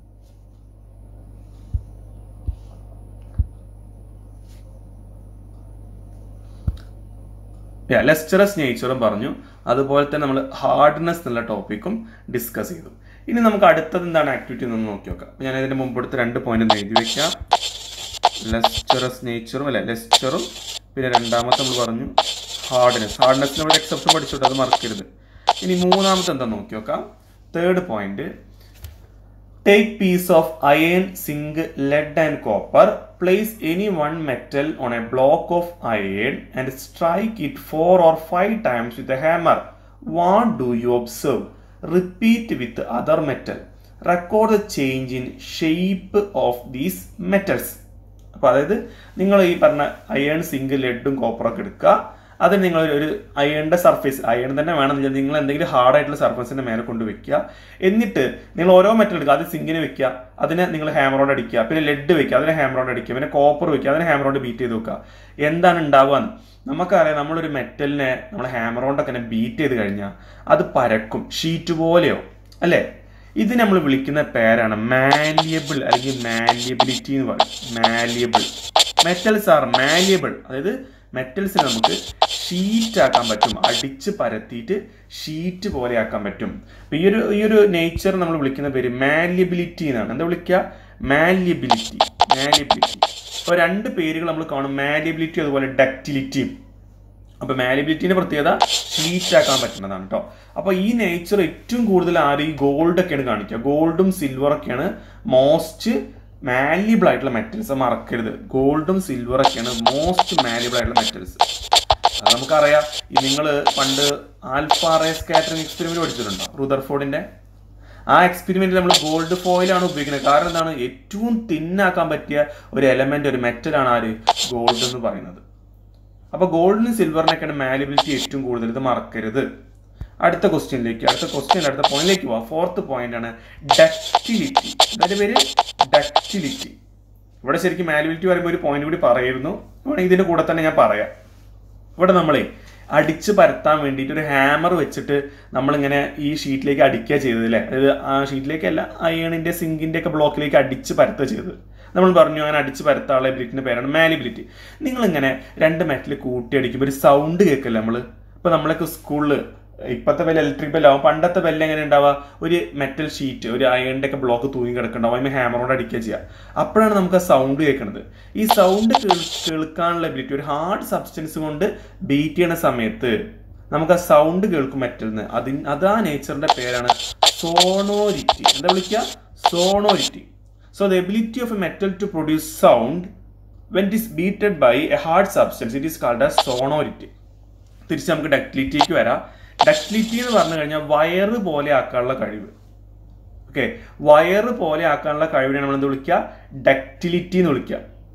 ലെസ്ചറസ് നേച്ചറും പറഞ്ഞു, അതുപോലെ തന്നെ നമ്മൾ ഹാർഡ്നെസ് എന്നുള്ള ടോപ്പിക്കും ഡിസ്കസ് ചെയ്തു. ഇനി നമുക്ക് അടുത്തത് എന്താണ് ആക്ടിവിറ്റി എന്ന് നോക്കി നോക്കാം. അപ്പോൾ ഞാൻ ഇതിന്റെ മുമ്പ് എടുത്ത് രണ്ട് പോയിന്റ് എഴുതി വെക്കാം. ലെസ്ചറസ് നേച്ചറും അല്ലെ ലെസ്ചറും പിന്നെ രണ്ടാമത്തെ നമ്മൾ പറഞ്ഞു ഹാർഡ്നെസ്. ഹാർഡ്നെസ് നമ്മൾ എക്സെപ്ഷൻ പഠിച്ചോട്ടെ, അത് മറക്കരുത്. ഇനി മൂന്നാമത്തെ എന്താ നോക്കി നോക്കാം. Third point, take piece of iron, zinc, lead and copper. Place any one metal on a block of iron and strike it four or five times with a hammer. What do you observe? Repeat with the other metal. Record the change in shape of these metals. അപ്പോൾ അതായത് നിങ്ങൾ ഈ പറഞ്ഞ iron zinc ലെഡും കോപ്പറൊക്കെ എടുക്കുക, അത് നിങ്ങൾ ഒരു അയണിൻ്റെ surface, iron തന്നെ വേണമെന്നില്ല, നിങ്ങൾ എന്തെങ്കിലും ഹാർഡായിട്ടുള്ള സർഫേസിൻ്റെ മേലെ കൊണ്ട് വെക്കുക. എന്നിട്ട് നിങ്ങൾ ഓരോ മെറ്റൽ എടുക്കുക, അത് സിങ്കിന് വെക്കുക, അതിനെ നിങ്ങൾ ഹാമറോണ്ട് അടിക്കുക. പിന്നെ ലെഡ് വെക്കുക, അതിനെ ഹാമറോണ്ട് അടിക്കുക. പിന്നെ കോപ്പർ വെക്കുക, അതിനെ ഹാമറോണ്ട് ബീറ്റ് ചെയ്ത് വെക്കുക. എന്താണ് ഉണ്ടാവുക? നമുക്കറിയാം, നമ്മളൊരു മെറ്റലിനെ നമ്മൾ ഹാമറോണ്ടൊക്കെ തന്നെ ബീറ്റ് ചെയ്ത് കഴിഞ്ഞാൽ അത് പരക്കും, ഷീറ്റ് പോലെയോ അല്ലേ? ഇത് നമ്മൾ വിളിക്കുന്ന പേരാണ് മാലിയബിൾ അല്ലെങ്കിൽ മാലിയബിലിറ്റി എന്ന് പറയും. Malleable metals are malleable. അതായത് മെറ്റൽസിനെ നമുക്ക് ഷീറ്റ് ആക്കാൻ പറ്റും, അടിച്ച് പരത്തിയിട്ട് ഷീറ്റ് പോലെ ആക്കാൻ പറ്റും. അപ്പൊ ഈ ഒരു ഈ ഒരു നേച്ചർ നമ്മൾ വിളിക്കുന്ന പേര് മാലിയബിലിറ്റി എന്നാണ്. എന്താ വിളിക്കുക? മാലിയബിലിറ്റി. മാലിയബിലിറ്റി. അപ്പോൾ രണ്ട് പേരുകൾ നമ്മൾ കാണും, മാലിയബിലിറ്റി അതുപോലെ ഡക്റ്റിലിറ്റിയും. അപ്പോൾ മാലിയബിലിറ്റിന്റെ പ്രത്യേകത ഷീറ്റ് ആക്കാൻ പറ്റുന്നതാണ് കേട്ടോ. അപ്പോൾ ഈ നേച്ചർ ഏറ്റവും കൂടുതൽ ആര് ഈ ഗോൾഡ് ഒക്കെയാണ് കാണിക്കുക. ഗോൾഡും സിൽവറൊക്കെയാണ് മോസ്റ്റ് മാലിയബിൾ ആയിട്ടുള്ള മെറ്റൽസ്. മറക്കരുത്, ഗോൾഡും സിൽവറൊക്കെയാണ് മോസ്റ്റ് മാലിയബിൾ ആയിട്ടുള്ള മെറ്റൽസ്. അത് നമുക്കറിയാം. നിങ്ങൾ പണ്ട് ആൽഫ റേ സ്കാറ്ററിംഗ് എക്സ്പെരിമെന്റ് പഠിച്ചിട്ടുണ്ടോ? റുദർഫോർഡിന്റെ ആ എക്സ്പെരിമെന്റിൽ നമ്മൾ ഗോൾഡ് ഫോയിലാണ് ഉപയോഗിക്കുന്നത്. കാരണം എന്താണ്? ഏറ്റവും തിന്നാക്കാൻ പറ്റിയ ഒരു എലമെന്റ്, ഒരു മെറ്റലാണ് ആര്? ഗോൾഡ് എന്ന് പറയുന്നത്. അപ്പൊ ഗോൾഡിനും സിൽവറിനൊക്കെയാണ് മാലിയബിലിറ്റി ഏറ്റവും കൂടുതൽ. ഇത് മറക്കരുത്. അടുത്ത ക്വസ്റ്റ്യനിലേക്ക് അടുത്ത ക്വസ്റ്റ്യൻ അടുത്ത പോയിന്റിലേക്ക് പോവാം. ഫോർത്ത് പോയിന്റ് ആണ് ഡക്റ്റിലിറ്റി. അതിന്റെ പേര് ഡക്റ്റിലിറ്റി. ഇവിടെ ശരിക്കും മാലിയബിലിറ്റി പറയുമ്പോൾ ഒരു പോയിന്റ് കൂടി പറയായിരുന്നു, ഇതിന്റെ കൂടെ തന്നെ ഞാൻ പറയാം. ഇവിടെ നമ്മളെ അടിച്ച് പരത്താൻ വേണ്ടിയിട്ട് ഒരു ഹാമർ വെച്ചിട്ട് നമ്മളിങ്ങനെ ഈ ഷീറ്റിലേക്ക് അടിക്കുക ചെയ്തത് അല്ലേ? അതായത് ആ ഷീറ്റിലേക്കല്ല, അയണിന്റെ സിങ്കിന്റെ ഒക്കെ ബ്ലോക്കിലേക്ക് അടിച്ച് പരത്തുക ചെയ്തത്. നമ്മൾ പറഞ്ഞു അങ്ങനെ അടിച്ച് പരത്താനുള്ള എബിലിറ്റിന്റെ പേരാണ് മാലിയബിലിറ്റി. നിങ്ങളിങ്ങനെ രണ്ട് മെറ്റൽ കൂട്ടി അടിക്കുമ്പോൾ ഒരു സൗണ്ട് കേൾക്കില്ല നമ്മൾ. ഇപ്പൊ നമ്മളൊക്കെ സ്കൂളിൽ ഇപ്പോഴത്തെ ബെല്ല് ഇലക്ട്രിക് ബെല്ലാവും, പണ്ടത്തെ ബെല്ല് എങ്ങനെ ഉണ്ടാവുക? ഒരു മെറ്റൽ ഷീറ്റ്, ഒരു അയണിന്റെ ഒക്കെ ബ്ലോക്ക് തൂങ്ങി കിടക്കുന്നുണ്ടാവും, അതിന് ഹാമറോട് അടിക്കുക ചെയ്യുക. അപ്പോഴാണ് നമുക്ക് ആ സൗണ്ട് കേൾക്കുന്നത്. ഈ സൗണ്ട് കേൾക്കാനുള്ള എബിലിറ്റി ഒരു ഹാർഡ് സബ്സ്റ്റൻസ് കൊണ്ട് ബീറ്റ് ചെയ്യുന്ന സമയത്ത് നമുക്ക് ആ സൗണ്ട് കേൾക്കും മെറ്റലിന്. അതിന് അത് ആ നേച്ചറിന്റെ പേരാണ് സോണോരിറ്റി. എന്താ വിളിക്കുക? Sonority. So the ability of a metal to produce sound when it is beated by a hard substance, it is called as sonority. തിരിച്ച് നമുക്ക് ഡക്റ്റിലിറ്റിക്ക് വരാം. ഡക്റ്റിലിറ്റി എന്ന് പറഞ്ഞു കഴിഞ്ഞാൽ വയറ് പോലെ ആക്കാനുള്ള കഴിവ്. ഓക്കെ, വയറ് പോലെ ആക്കാനുള്ള കഴിവിനെ നമ്മൾ എന്ത് വിളിക്കുക? ഡക്റ്റിലിറ്റി എന്ന് വിളിക്കുക.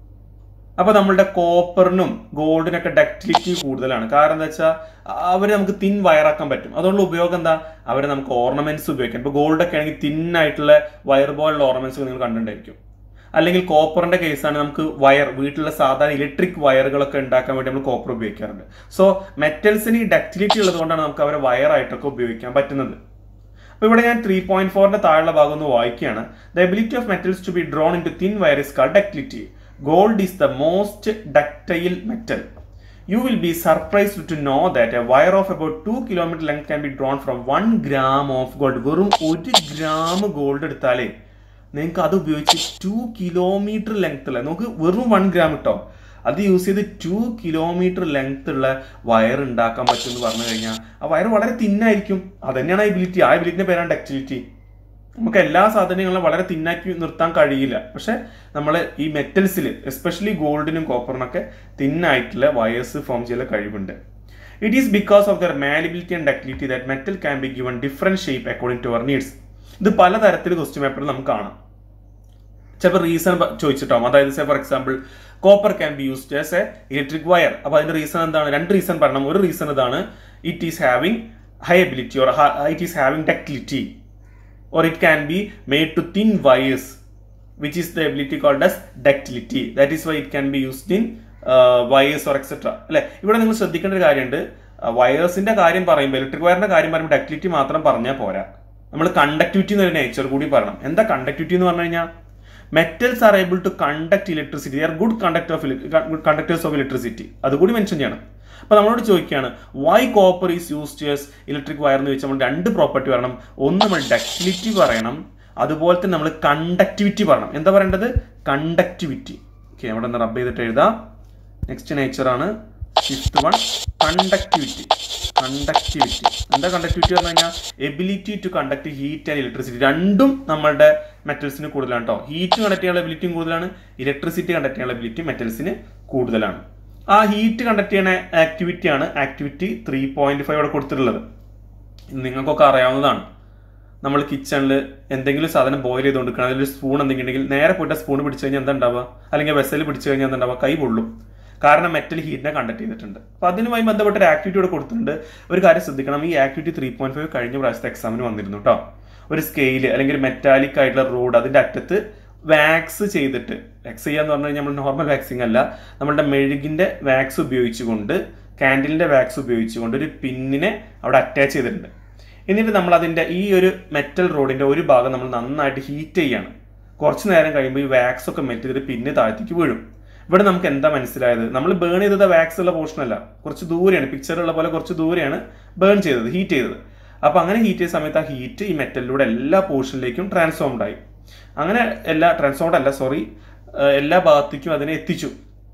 അപ്പൊ നമ്മളുടെ കോപ്പറിനും ഗോൾഡിനൊക്കെ ഡക്റ്റിലിറ്റി കൂടുതലാണ്. കാരണം എന്താ വെച്ചാൽ അവര് നമുക്ക് തിൻ വയറാക്കാൻ പറ്റും. അതുകൊണ്ടുള്ള ഉപയോഗം എന്താ? അവരെ നമുക്ക് ഓർണമെന്റ്സ് ഉപയോഗിക്കാം. ഇപ്പൊ ഗോൾഡൊക്കെ ആണെങ്കിൽ തിന്നായിട്ടുള്ള വയർ പോലുള്ള ഓർണമെന്റ്സ് നിങ്ങൾ കണ്ടിട്ടുണ്ടായിരിക്കും. അല്ലെങ്കിൽ കോപ്പറിന്റെ കേസാണ്, നമുക്ക് വയർ വീട്ടിലുള്ള സാധാരണ ഇലക്ട്രിക് വയറുകളൊക്കെ ഉണ്ടാക്കാൻ വേണ്ടി നമ്മൾ കോപ്പർ ഉപയോഗിക്കാറുണ്ട്. സോ മെറ്റൽസിന് ഈ ഡക്റ്റിലിറ്റി ഉള്ളത് കൊണ്ടാണ് നമുക്ക് അവരെ വയറായിട്ടൊക്കെ ഉപയോഗിക്കാൻ പറ്റുന്നത്. അപ്പോൾ ഇവിടെ ഞാൻ ത്രീ പോയിന്റ് ഫോറിന്റെ താഴെ ഭാഗം ഒന്ന് വായിക്കുകയാണ്. The ability of metals to be drawn into thin wire is called ductility. Gold is the most ductile metal. You will be surprised to know that a wire of about two kilometer length can be drawn from one gram of gold. വെറും ഒരു gram gold എടുത്താലേ നിങ്ങൾക്ക് അത് ഉപയോഗിച്ച് to kilometre length ഉള്ള, നമുക്ക് വെറും one gram കിട്ടോ, അത് യൂസ് ചെയ്ത് ടു കിലോമീറ്റർ ലെങ്ത് ഉള്ള വയർ ഉണ്ടാക്കാൻ പറ്റും എന്ന് പറഞ്ഞു കഴിഞ്ഞാൽ ആ വയർ വളരെ തിന്നായിരിക്കും. അത് തന്നെയാണ് ആ എബിലിറ്റി. ആ എബിലിറ്റിന്റെ പേരാണ് ഡക്റ്റിലിറ്റി. നമുക്ക് എല്ലാ സാധനങ്ങളും വളരെ തിന്നാക്കി നിർത്താൻ കഴിയില്ല. പക്ഷെ നമ്മൾ ഈ മെറ്റൽസിൽ എസ്പെഷ്യലി ഗോൾഡിനും കോപ്പറിനൊക്കെ തിന്നായിട്ടുള്ള വയേഴ്സ് ഫോം ചെയ്യാൻ കഴിവുണ്ട്. It is because of their malleability and ductility that metal can be given different shape according to our needs. ഇത് പലതരത്തിൽ ക്വസ്റ്റ്യൻ പേപ്പറിൽ നമുക്ക് കാണാം. ചിലപ്പോൾ റീസൺ ചോദിച്ചിട്ടാവും. അതായത് say for example copper can be used as a electric wire. അപ്പോൾ അതിന്റെ റീസൺ എന്താണ്? രണ്ട് റീസൺ പറയണം. ഒരു റീസൺ ഇതാണ്, it is having high ability or it is having ductility. Or it can be made to thin wires, which is the ability called as ductility. That is why it can be used in uh, wires or et cetera. അല്ലെ, ഇവിടെ നിങ്ങൾ ശ്രദ്ധിക്കേണ്ട ഒരു കാര്യമുണ്ട്. വയേഴ്സിന്റെ കാര്യം പറയുമ്പോൾ, electric വയറിന്റെ കാര്യം പറയുമ്പോൾ ഡക്റ്റിലിറ്റി മാത്രം പറഞ്ഞാൽ പോരാ. നമ്മൾ കണ്ടക്ടിവിറ്റി എന്നൊരു നേച്ചർ കൂടി പറയണം. എന്താ കണ്ടക്ടിവിറ്റി എന്ന് പറഞ്ഞു കഴിഞ്ഞാൽ? Metals are able to conduct electricity. They are good conductor of conductors of electricity. അതുകൂടി മെൻഷൻ ചെയ്യണം. അപ്പൊ നമ്മളോട് ചോദിക്കുകയാണ് why copper is used as electric wire എന്ന് ചോദിച്ചാൽ നമ്മൾ രണ്ട് പ്രോപ്പർട്ടി പറയണം. ഒന്ന് നമ്മൾ ഡക്റ്റിലിറ്റി പറയണം, അതുപോലെ തന്നെ നമ്മൾ കണ്ടക്ടിവിറ്റി പറയണം. എന്താ പറയേണ്ടത്? കണ്ടക്ടിവിറ്റി. ഓക്കെ, അവിടെ നിന്ന് റബ്ബ് ചെയ്തിട്ട് എഴുതാം. നെക്സ്റ്റ് നേച്ചർ ആണ് ഫിഫ്ത്ത് വൺ, കണ്ടക്ടിവിറ്റി. കണ്ടക്ടിവിറ്റി എന്താ കണ്ടക്ടിവിറ്റി പറഞ്ഞു കഴിഞ്ഞാൽ? Ability to conduct heat and electricity. രണ്ടും നമ്മളുടെ മെറ്റൽസിന് കൂടുതലാണ് കേട്ടോ. ഹീറ്റ് കണ്ടക്ട് ചെയ്യാനുള്ള എബിലിറ്റിയും കൂടുതലാണ്, ഇലക്ട്രിസിറ്റി കണ്ടക്ട് ചെയ്യാനുള്ള എബിലിറ്റി മെറ്റൽസിന് കൂടുതലാണ്. ആ ഹീറ്റ് കണ്ടക്ട് ചെയ്യുന്ന ആക്ടിവിറ്റി ആണ് ആക്ടിവിറ്റി ത്രീ പോയിന്റ് ഫൈവ് അവിടെ കൊടുത്തിട്ടുള്ളത്. നിങ്ങൾക്കൊക്കെ അറിയാവുന്നതാണ്. നമ്മൾ കിച്ചണിൽ എന്തെങ്കിലും സാധനം ബോയിൽ ചെയ്തുകൊണ്ടിരിക്കണം, അതിലൊരു സ്പൂൺ എന്തെങ്കിലും ഉണ്ടെങ്കിൽ നേരെ പോയിട്ട് സ്പൂൺ പിടിച്ചു കഴിഞ്ഞാൽ എന്താ ഉണ്ടാവുക? അല്ലെങ്കിൽ വെസൽ പിടിച്ചു കഴിഞ്ഞാൽ എന്താ ഉണ്ടാവുക? കൈ പൊള്ളും. കാരണം മെറ്റൽ ഹീറ്റിനെ കണ്ടക്ട് ചെയ്തിട്ടുണ്ട്. അപ്പോൾ അതിനുമായി ബന്ധപ്പെട്ട ഒരു ആക്ടിവിറ്റി ഇവിടെ കൊടുത്തിട്ടുണ്ട്. ഒരു കാര്യം ശ്രദ്ധിക്കണം, ഈ ആക്ടിവിറ്റി ത്രീ പോയിന്റ് ഫൈവ് കഴിഞ്ഞ പ്രാവശ്യത്തെ എക്സാമിന് വന്നിരുന്നു കേട്ടോ. ഒരു സ്കെയില് അല്ലെങ്കിൽ മെറ്റാലിക് ആയിട്ടുള്ള റോഡ്, അതിന്റെ അറ്റത്ത് വാക്സ് ചെയ്തിട്ട്, വാക്സ് ചെയ്യാന്ന് പറഞ്ഞു കഴിഞ്ഞാൽ നമ്മൾ നോർമൽ വാക്സിങ് അല്ല, നമ്മളുടെ മെഴുകിന്റെ വാക്സ് ഉപയോഗിച്ചുകൊണ്ട്, കാൻഡിലിന്റെ വാക്സ് ഉപയോഗിച്ചുകൊണ്ട് ഒരു പിന്നിനെ അവിടെ അറ്റാച്ച് ചെയ്തിട്ടുണ്ട്. എന്നിട്ട് നമ്മൾ അതിന്റെ ഈ ഒരു മെറ്റൽ റോഡിന്റെ ഒരു ഭാഗം നമ്മൾ നന്നായിട്ട് ഹീറ്റ് ചെയ്യാണ്. കുറച്ച് നേരം കഴിയുമ്പോൾ ഈ വാക്സ് ഒക്കെ മെൽറ്റ് ചെയ്തിട്ട് പിന്നെ താഴത്തേക്ക് വീഴും. ഇവിടെ നമുക്ക് എന്താ മനസ്സിലായത്, നമ്മൾ ബേൺ ചെയ്തത് വാക്സ് ഉള്ള പോർഷൻ അല്ല, കുറച്ച് ദൂരെയാണ്, പിക്ചറുള്ള പോലെ കുറച്ച് ദൂരെയാണ് ബേൺ ചെയ്തത്, ഹീറ്റ് ചെയ്തത്. അപ്പൊ അങ്ങനെ ഹീറ്റ് ചെയ്ത സമയത്ത് ആ ഹീറ്റ് ഈ മെറ്റലിലൂടെ എല്ലാ പോർഷനിലേക്കും ട്രാൻസ്ഫോംഡ് ആയി. അങ്ങനെ എല്ലാ ട്രാൻസ്ഫോംഡ് അല്ല സോറി എല്ലാ ഭാഗത്തേക്കും അതിനെ എത്തിച്ചു.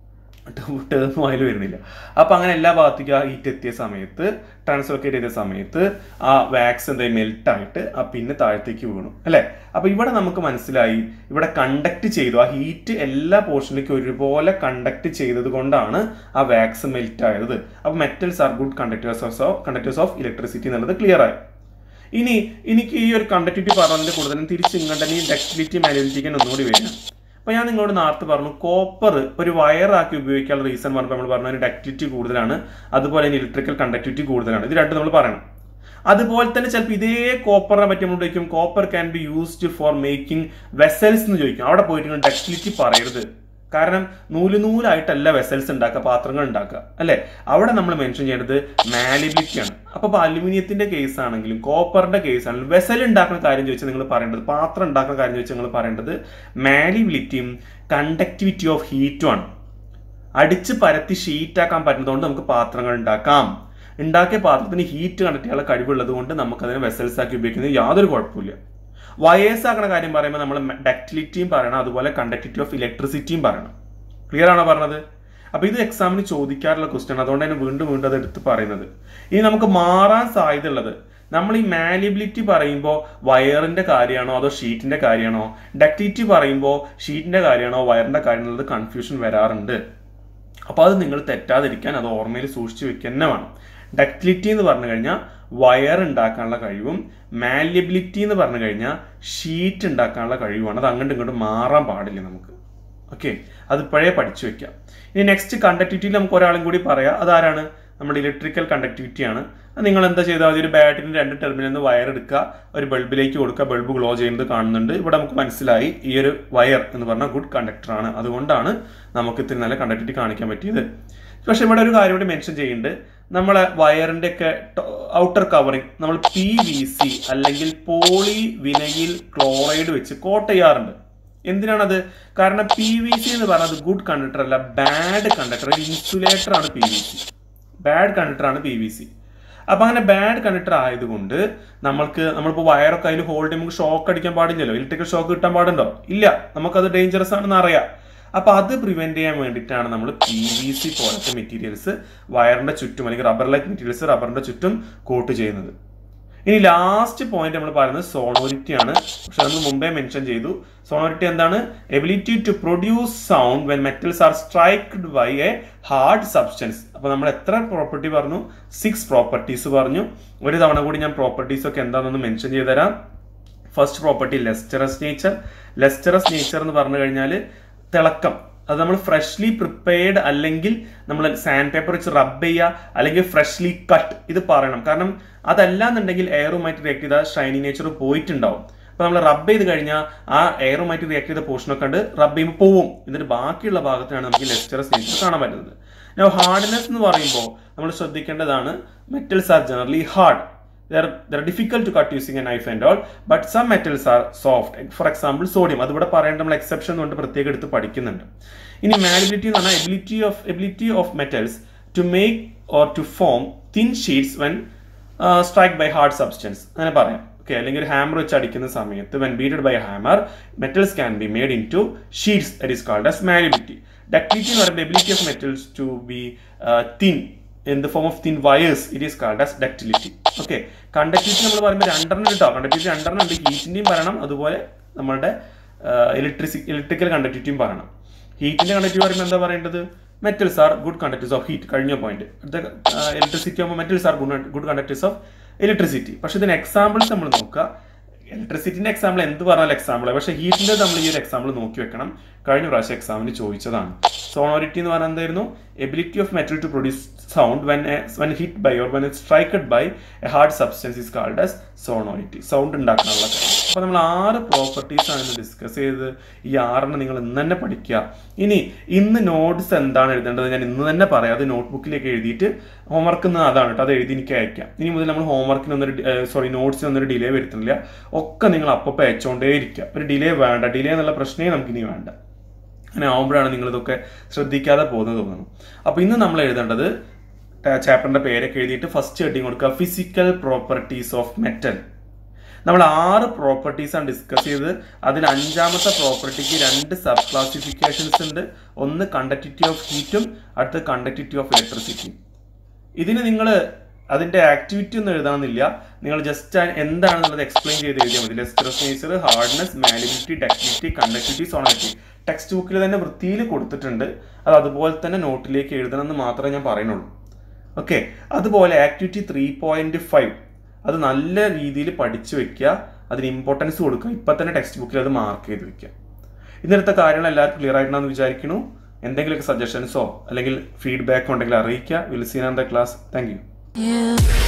ടേം അതിൽ വരുന്നില്ല. അപ്പൊ അങ്ങനെ എല്ലാ ഭാഗത്തേക്കും ആ ഹീറ്റ് എത്തിയ സമയത്ത്, ട്രാൻസ്ലോക്കേറ്റ് ചെയ്ത സമയത്ത് ആ വാക്സ് എന്തായി മെൽറ്റ് ആയിട്ട് ആ പിന്നെ താഴത്തേക്ക് വീണു അല്ലെ. അപ്പൊ ഇവിടെ നമുക്ക് മനസ്സിലായി, ഇവിടെ കണ്ടക്ട് ചെയ്തു, ആ ഹീറ്റ് എല്ലാ പോർഷനിലേക്കും ഒരുപോലെ കണ്ടക്ട് ചെയ്തത് കൊണ്ടാണ് ആ വാക്സ് മെൽറ്റ് ആയത്. അപ്പൊ metals are good conductors of conductors of electricity എന്നുള്ളത് ക്ലിയർ ആയി. ഇനി എനിക്ക് ഈ ഒരു കണ്ടക്ടിവിറ്റി പറഞ്ഞതിന്റെ കൂടുതലും തിരിച്ച് ഇങ്ങോട്ട് ഈ ഡക്റ്റിലിറ്റി മാലിബിലിറ്റിക്ക് ഒന്നുകൂടി വരിക. അപ്പൊ ഞാൻ നിങ്ങളോട് നേരത്തെ പറഞ്ഞു, കോപ്പർ ഒരു വയറാക്കി ഉപയോഗിക്കാനുള്ള റീസൺ പറഞ്ഞപ്പോൾ നമ്മൾ പറഞ്ഞു അതിന് ഡക്റ്റിലിറ്റി കൂടുതലാണ്, അതുപോലെ തന്നെ ഇലക്ട്രിക്കൽ കണ്ടക്ടിവിറ്റി കൂടുതലാണ്. ഇത് രണ്ടും നമ്മൾ പറയണം. അതുപോലെ തന്നെ ചിലപ്പോൾ ഇതേ കോപ്പറിനെ പറ്റി നമ്മൾ ചോദിക്കും, copper can be used for making vessels എന്ന് ചോദിക്കും. അവിടെ പോയിട്ട് ഡക്റ്റിലിറ്റി പറയരുത്, കാരണം നൂല് നൂലായിട്ടല്ല വെസൽസ് ഉണ്ടാക്കുക, പാത്രങ്ങൾ ഉണ്ടാക്കുക അല്ലെ. അവിടെ നമ്മൾ മെൻഷൻ ചെയ്യേണ്ടത് മാലിബിലിറ്റി ആണ്. അപ്പൊ അലുമിനിയത്തിന്റെ കേസ് ആണെങ്കിലും കോപ്പറിന്റെ കേസ് ആണെങ്കിലും വെസൽ ഉണ്ടാക്കുന്ന കാര്യം ചോദിച്ചാൽ നിങ്ങൾ പറയേണ്ടത്, പാത്രം ഉണ്ടാക്കുന്ന കാര്യം ചോദിച്ചാൽ നിങ്ങൾ പറയേണ്ടത് മാലിബിലിറ്റിയും കണ്ടക്ടിവിറ്റി ഓഫ് ഹീറ്റും ആണ്. അടിച്ച് പരത്തി ഷീറ്റാക്കാൻ പറ്റുന്നതുകൊണ്ട് നമുക്ക് പാത്രങ്ങൾ ഉണ്ടാക്കാം. ഉണ്ടാക്കിയ പാത്രത്തിന് ഹീറ്റ് കണ്ടക്ട് ചെയ്യാനുള്ള കഴിവുള്ളത് കൊണ്ട് നമുക്കതിനെ വെസൽസ് ആക്കി ഉപയോഗിക്കുന്നത് യാതൊരു കുഴപ്പമില്ല. വയേഴ്സ് ആക്കുന്ന കാര്യം പറയുമ്പോൾ നമ്മൾ ഡക്റ്റിലിറ്റിയും പറയണം, അതുപോലെ കണ്ടക്ടിവിറ്റി ഓഫ് ഇലക്ട്രിസിറ്റിയും പറയണം. ക്ലിയർ ആണോ പറഞ്ഞത്? അപ്പൊ ഇത് എക്സാമിന് ചോദിക്കാറുള്ള ക്വസ്റ്റ്യൻ, അതുകൊണ്ട് തന്നെ വീണ്ടും വീണ്ടും അത് എടുത്ത് പറയുന്നത്. ഇനി നമുക്ക് മാറാൻ സാധ്യത ഉള്ളത്, നമ്മൾ ഈ മാലിബിലിറ്റി പറയുമ്പോൾ വയറിന്റെ കാര്യമാണോ അതോ ഷീറ്റിന്റെ കാര്യമാണോ, ഡക്റ്റിലിറ്റി പറയുമ്പോൾ ഷീറ്റിന്റെ കാര്യമാണോ വയറിന്റെ കാര്യം എന്നുള്ളത് കൺഫ്യൂഷൻ വരാറുണ്ട്. അപ്പൊ അത് നിങ്ങൾ തെറ്റാതിരിക്കാൻ അത് ഓർമ്മയിൽ സൂക്ഷിച്ചു വെക്കുക തന്നെ വേണം. ഡക്റ്റിലിറ്റി എന്ന് പറഞ്ഞു കഴിഞ്ഞാൽ വയർ ഉണ്ടാക്കാനുള്ള കഴിവും, മാലിബിലിറ്റി എന്ന് പറഞ്ഞു കഴിഞ്ഞാൽ ഷീറ്റ് ഉണ്ടാക്കാനുള്ള കഴിവുമാണ്. അത് അങ്ങോട്ടും ഇങ്ങോട്ടും മാറാൻ പാടില്ല നമുക്ക്. ഓക്കെ, അത് ഇപ്പോഴേ പഠിച്ചു വെക്കാം. ഇനി നെക്സ്റ്റ് കണ്ടക്ടിവിറ്റിയിൽ നമുക്ക് ഒരാളും കൂടി പറയാം. അതാരാണ്? നമ്മുടെ ഇലക്ട്രിക്കൽ കണ്ടക്ടിവിറ്റി ആണ്. നിങ്ങൾ എന്താ ചെയ്താൽ മതി, ഒരു ബാറ്ററിന്റെ രണ്ട് ടെർമിനലിൽ നിന്ന് വയർ എടുക്കുക, ഒരു ബൾബിലേക്ക് കൊടുക്കുക, ബൾബ് ഗ്ലോ ചെയ്യുന്നത് കാണുന്നുണ്ട്. ഇവിടെ നമുക്ക് മനസ്സിലായി ഈ ഒരു വയർ എന്ന് പറഞ്ഞാൽ ഗുഡ് കണ്ടക്ടർ ആണ്, അതുകൊണ്ടാണ് നമുക്ക് ഇത്തിരി നല്ല കണ്ടക്ടിവിറ്റി കാണിക്കാൻ പറ്റിയത്. പക്ഷെ ഇവിടെ ഒരു കാര്യം കൂടി മെൻഷൻ ചെയ്യുന്നുണ്ട്, നമ്മളെ വയറിന്റെ ഒക്കെ ഔട്ടർ കവറിങ് നമ്മൾ പി വി സി അല്ലെങ്കിൽ പോളി വിനൈൽ ക്ലോറൈഡ് വെച്ച് കോട്ട് ചെയ്യാറുണ്ട്. എന്തിനാണത്? കാരണം പി വി സി എന്ന് പറഞ്ഞത് ഗുഡ് കണ്ടക്ടർ അല്ല, ബാഡ് കണ്ടക്ടർ, ഇൻസുലേറ്റർ ആണ് P V C. Bad conductor ആണ് പി വി സി. അപ്പൊ അങ്ങനെ ബാഡ് കണ്ടക്ടർ ആയതുകൊണ്ട് നമ്മൾക്ക് നമ്മളിപ്പോൾ വയറൊക്കെ അതിൽ ഹോൾഡ് ചെയ്യുമ്പോൾ ഷോക്ക് അടിക്കാൻ പാടില്ലല്ലോ, ഇലക്ട്രിക്കൽ ഷോക്ക് കിട്ടാൻ പാടുണ്ടോ? ഇല്ല, നമുക്കത് ഡേഞ്ചറസ് ആണെന്ന് അറിയാം. അപ്പൊ അത് പ്രിവെന്റ് ചെയ്യാൻ വേണ്ടിയിട്ടാണ് നമ്മൾ പി വി സി പോലത്തെ മെറ്റീരിയൽസ് വയറിന്റെ ചുറ്റും അല്ലെങ്കിൽ റബ്ബർ ലൈക്ക് മെറ്റീരിയൽസ് റബ്ബറിന്റെ ചുറ്റും കോട്ട് ചെയ്യുന്നത്. ഇനി ലാസ്റ്റ് പോയിന്റ് നമ്മൾ പറയുന്നത് സോണോരിറ്റി ആണ്. പക്ഷെ നമ്മൾ മുമ്പേ മെൻഷൻ ചെയ്തു, സോണോരിറ്റി എന്താണ്? Ability to produce sound when metals are striked by a hard substance. അപ്പൊ നമ്മൾ എത്ര പ്രോപ്പർട്ടി പറഞ്ഞു? സിക്സ് പ്രോപ്പർട്ടീസ് പറഞ്ഞു. ഒരു തവണ കൂടി ഞാൻ പ്രോപ്പർട്ടീസ് ഒക്കെ എന്താണെന്ന് മെൻഷൻ ചെയ്ത് തരാം. First property lustrous nature. Lustrous nature എന്ന് പറഞ്ഞു കഴിഞ്ഞാൽ തിളക്കം. അത് നമ്മൾ ഫ്രഷ്ലി പ്രിപ്പയർഡ് അല്ലെങ്കിൽ നമ്മൾ സാൻഡ് പേപ്പർ വെച്ച് റബ്ബ് ചെയ്യുക അല്ലെങ്കിൽ ഫ്രഷ്ലി കട്ട്, ഇത് പറയണം. കാരണം അതല്ലാന്നുണ്ടെങ്കിൽ എയറുമായിട്ട് റിയാക്ട് ചെയ്താൽ ഷൈനിങ് നേച്ചർ പോയിട്ടുണ്ടാവും. അപ്പൊ നമ്മൾ റബ്ബ് ചെയ്ത് കഴിഞ്ഞാൽ ആ എയറുമായിട്ട് റിയാക്ട് ചെയ്ത പോർഷനൊക്കെ ഉണ്ട് റബ്ബ് ചെയ്യുമ്പോൾ പോവും. എന്നിട്ട് ബാക്കിയുള്ള ഭാഗത്തിനാണ് നമുക്ക് ലെസ്റ്ററസ് നേച്ചർ കാണാൻ പറ്റുന്നത്. നൗ ഹാർഡ്നെസ് എന്ന് പറയുമ്പോൾ നമ്മൾ ശ്രദ്ധിക്കേണ്ടതാണ്, metals are generally hard. They're, they're difficult to cut using a knife and all, but some metals are soft. For example, sodium. അതുകൂടെ പറയേണ്ട നമ്മൾ എക്സെപ്ഷൻ കൊണ്ട് പ്രത്യേകം എടുത്ത് പഠിക്കുന്നുണ്ട്. ഇനി മാലിബിലിറ്റി എന്ന് പറഞ്ഞാൽ ability of ability of metals to make or to form thin sheets when strike by hard substance, അങ്ങനെ പറയാം. ഓക്കെ, അല്ലെങ്കിൽ ഒരു ഹാമർ വെച്ച് അടിക്കുന്ന സമയത്ത് when beated by hammer metals can be made into sheets. That is called as malleability. Ductility എന്ന് പറയുമ്പോൾ ability of metals to be thin in the form of thin wires, it is called as ductility. Okay, conductivity നമ്മൾ പറയുമ്പോൾ രണ്ടെണ്ണം കേട്ടോ, conductivity രണ്ടെണ്ണം ഉണ്ട്. ഹീറ്റിന്റെയും പറയണം, അതുപോലെ നമ്മുടെ ഇലക്ട്രിസി ഇലക്ട്രിക്കൽ കണ്ടക്ടിവിറ്റിയും പറയണം. ഹീറ്റിന്റെ കണ്ടക്ടിവിറ്റി പറയുമ്പോൾ എന്താ പറയേണ്ടത്? Metals are good conductors of heat, കഴിഞ്ഞ പോയിന്റ്. ഇലക്ട്രിസിറ്റി ആകുമ്പോൾ metals are good conductors of electricity. പക്ഷെ ഇതിന് എക്സാമ്പിൾസ് നമ്മൾ നോക്കുക. ഇലക്ട്രിസിറ്റിൻ്റെ എക്സാമ്പിൾ എന്ത് പറഞ്ഞാലും എക്സാമ്പിൾ, പക്ഷേ ഹീറ്റിൻ്റെ നമ്മൾ ഈ ഒരു എക്സാമ്പിൾ നോക്കി വെക്കണം. കഴിഞ്ഞ പ്രാവശ്യം എക്സാമിന് ചോദിച്ചതാണ്. സോണോറിറ്റി എന്ന് പറഞ്ഞാൽ എന്തായിരുന്നു? Ability of metal to produce sound when when hit by or when it striked by a hard substance is called as sonority. Sound ഉണ്ടാക്കാനുള്ള കാര്യം. അപ്പോൾ നമ്മൾ ആറ് പ്രോപ്പർട്ടീസ് ആണ് ഇന്ന് ഡിസ്കസ് ചെയ്തത്. ഈ ആറെണ്ണം നിങ്ങൾ ഇന്ന് തന്നെ പഠിക്കുക. ഇനി ഇന്ന് നോട്ട്സ് എന്താണ് എഴുതേണ്ടത് ഞാൻ ഇന്ന് തന്നെ പറയാം. അത് നോട്ട്ബുക്കിലേക്ക് എഴുതിയിട്ട് ഹോംവർക്ക് എന്ന് അതാണ് കേട്ടോ, അത് എഴുതി എനിക്ക് അയക്കാം. ഇനി മുതൽ നമ്മൾ ഹോംവർക്കിനൊന്നൊരു സോറി നോട്ട്സിനൊന്നൊരു ഡിലേ വരുത്തുന്നില്ല. ഒക്കെ നിങ്ങൾ അപ്പോൾ അയച്ചുകൊണ്ടേ ഇരിക്കുക. ഒരു ഡിലേ വേണ്ട. ഡിലേ എന്നുള്ള പ്രശ്നമേ നമുക്കിനി വേണ്ട. അങ്ങനെ ആകുമ്പോഴാണ് നിങ്ങളിതൊക്കെ ശ്രദ്ധിക്കാതെ പോകുന്നത് തോന്നുന്നു. അപ്പോൾ ഇന്ന് നമ്മൾ എഴുതേണ്ടത് ചാപ്റ്ററിൻ്റെ പേരൊക്കെ എഴുതിയിട്ട് ഫസ്റ്റ് ഹെഡിങ് കൊടുക്കുക, ഫിസിക്കൽ പ്രോപ്പർട്ടീസ് ഓഫ് മെറ്റൽ. നമ്മൾ ആറ് പ്രോപ്പർട്ടീസാണ് ഡിസ്കസ് ചെയ്തത്. അതിൽ അഞ്ചാമത്തെ പ്രോപ്പർട്ടിക്ക് രണ്ട് സബ് ക്ലാസിഫിക്കേഷൻസ് ഉണ്ട്. ഒന്ന് കണ്ടക്ടിവിറ്റി ഓഫ് ഹീറ്റും അടുത്ത കണ്ടക്ടിവിറ്റി ഓഫ് ഇലക്ട്രിസിറ്റി. ഇതിന് നിങ്ങൾ അതിൻ്റെ ആക്ടിവിറ്റി ഒന്നും എഴുതണമെന്നില്ല. നിങ്ങൾ ജസ്റ്റ് എന്താണെന്നുള്ളത് എക്സ്പ്ലെയിൻ ചെയ്ത് എഴുതിയാൽ മതി. Lustrous nature, hardness, malleability, ductility, conductivity, sonority. Text ബുക്കിൽ തന്നെ വൃത്തിയിൽ കൊടുത്തിട്ടുണ്ട്. അത് അതുപോലെ തന്നെ നോട്ടിലേക്ക് എഴുതണം എന്ന് മാത്രമേ ഞാൻ പറയുന്നുള്ളൂ. ഓക്കെ. അതുപോലെ ആക്ടിവിറ്റി ത്രീ പോയിന്റ് ഫൈവ് അത് നല്ല രീതിയിൽ പഠിച്ചു വെക്കുക. അതിന് ഇമ്പോർട്ടൻസ് കൊടുക്കുക. ഇപ്പം തന്നെ ടെക്സ്റ്റ് ബുക്കിൽ അത് മാർക്ക് ചെയ്ത് വെക്കുക. ഇന്നത്തെ കാര്യങ്ങൾ എല്ലാവർക്കും ക്ലിയർ ആയിട്ടുണ്ടെന്ന് വിചാരിക്കുന്നു. എന്തെങ്കിലുമൊക്കെ സജഷൻസോ അല്ലെങ്കിൽ ഫീഡ്ബാക്കോ ഉണ്ടെങ്കിൽ അറിയിക്കുക. Will see in the class. Thank U.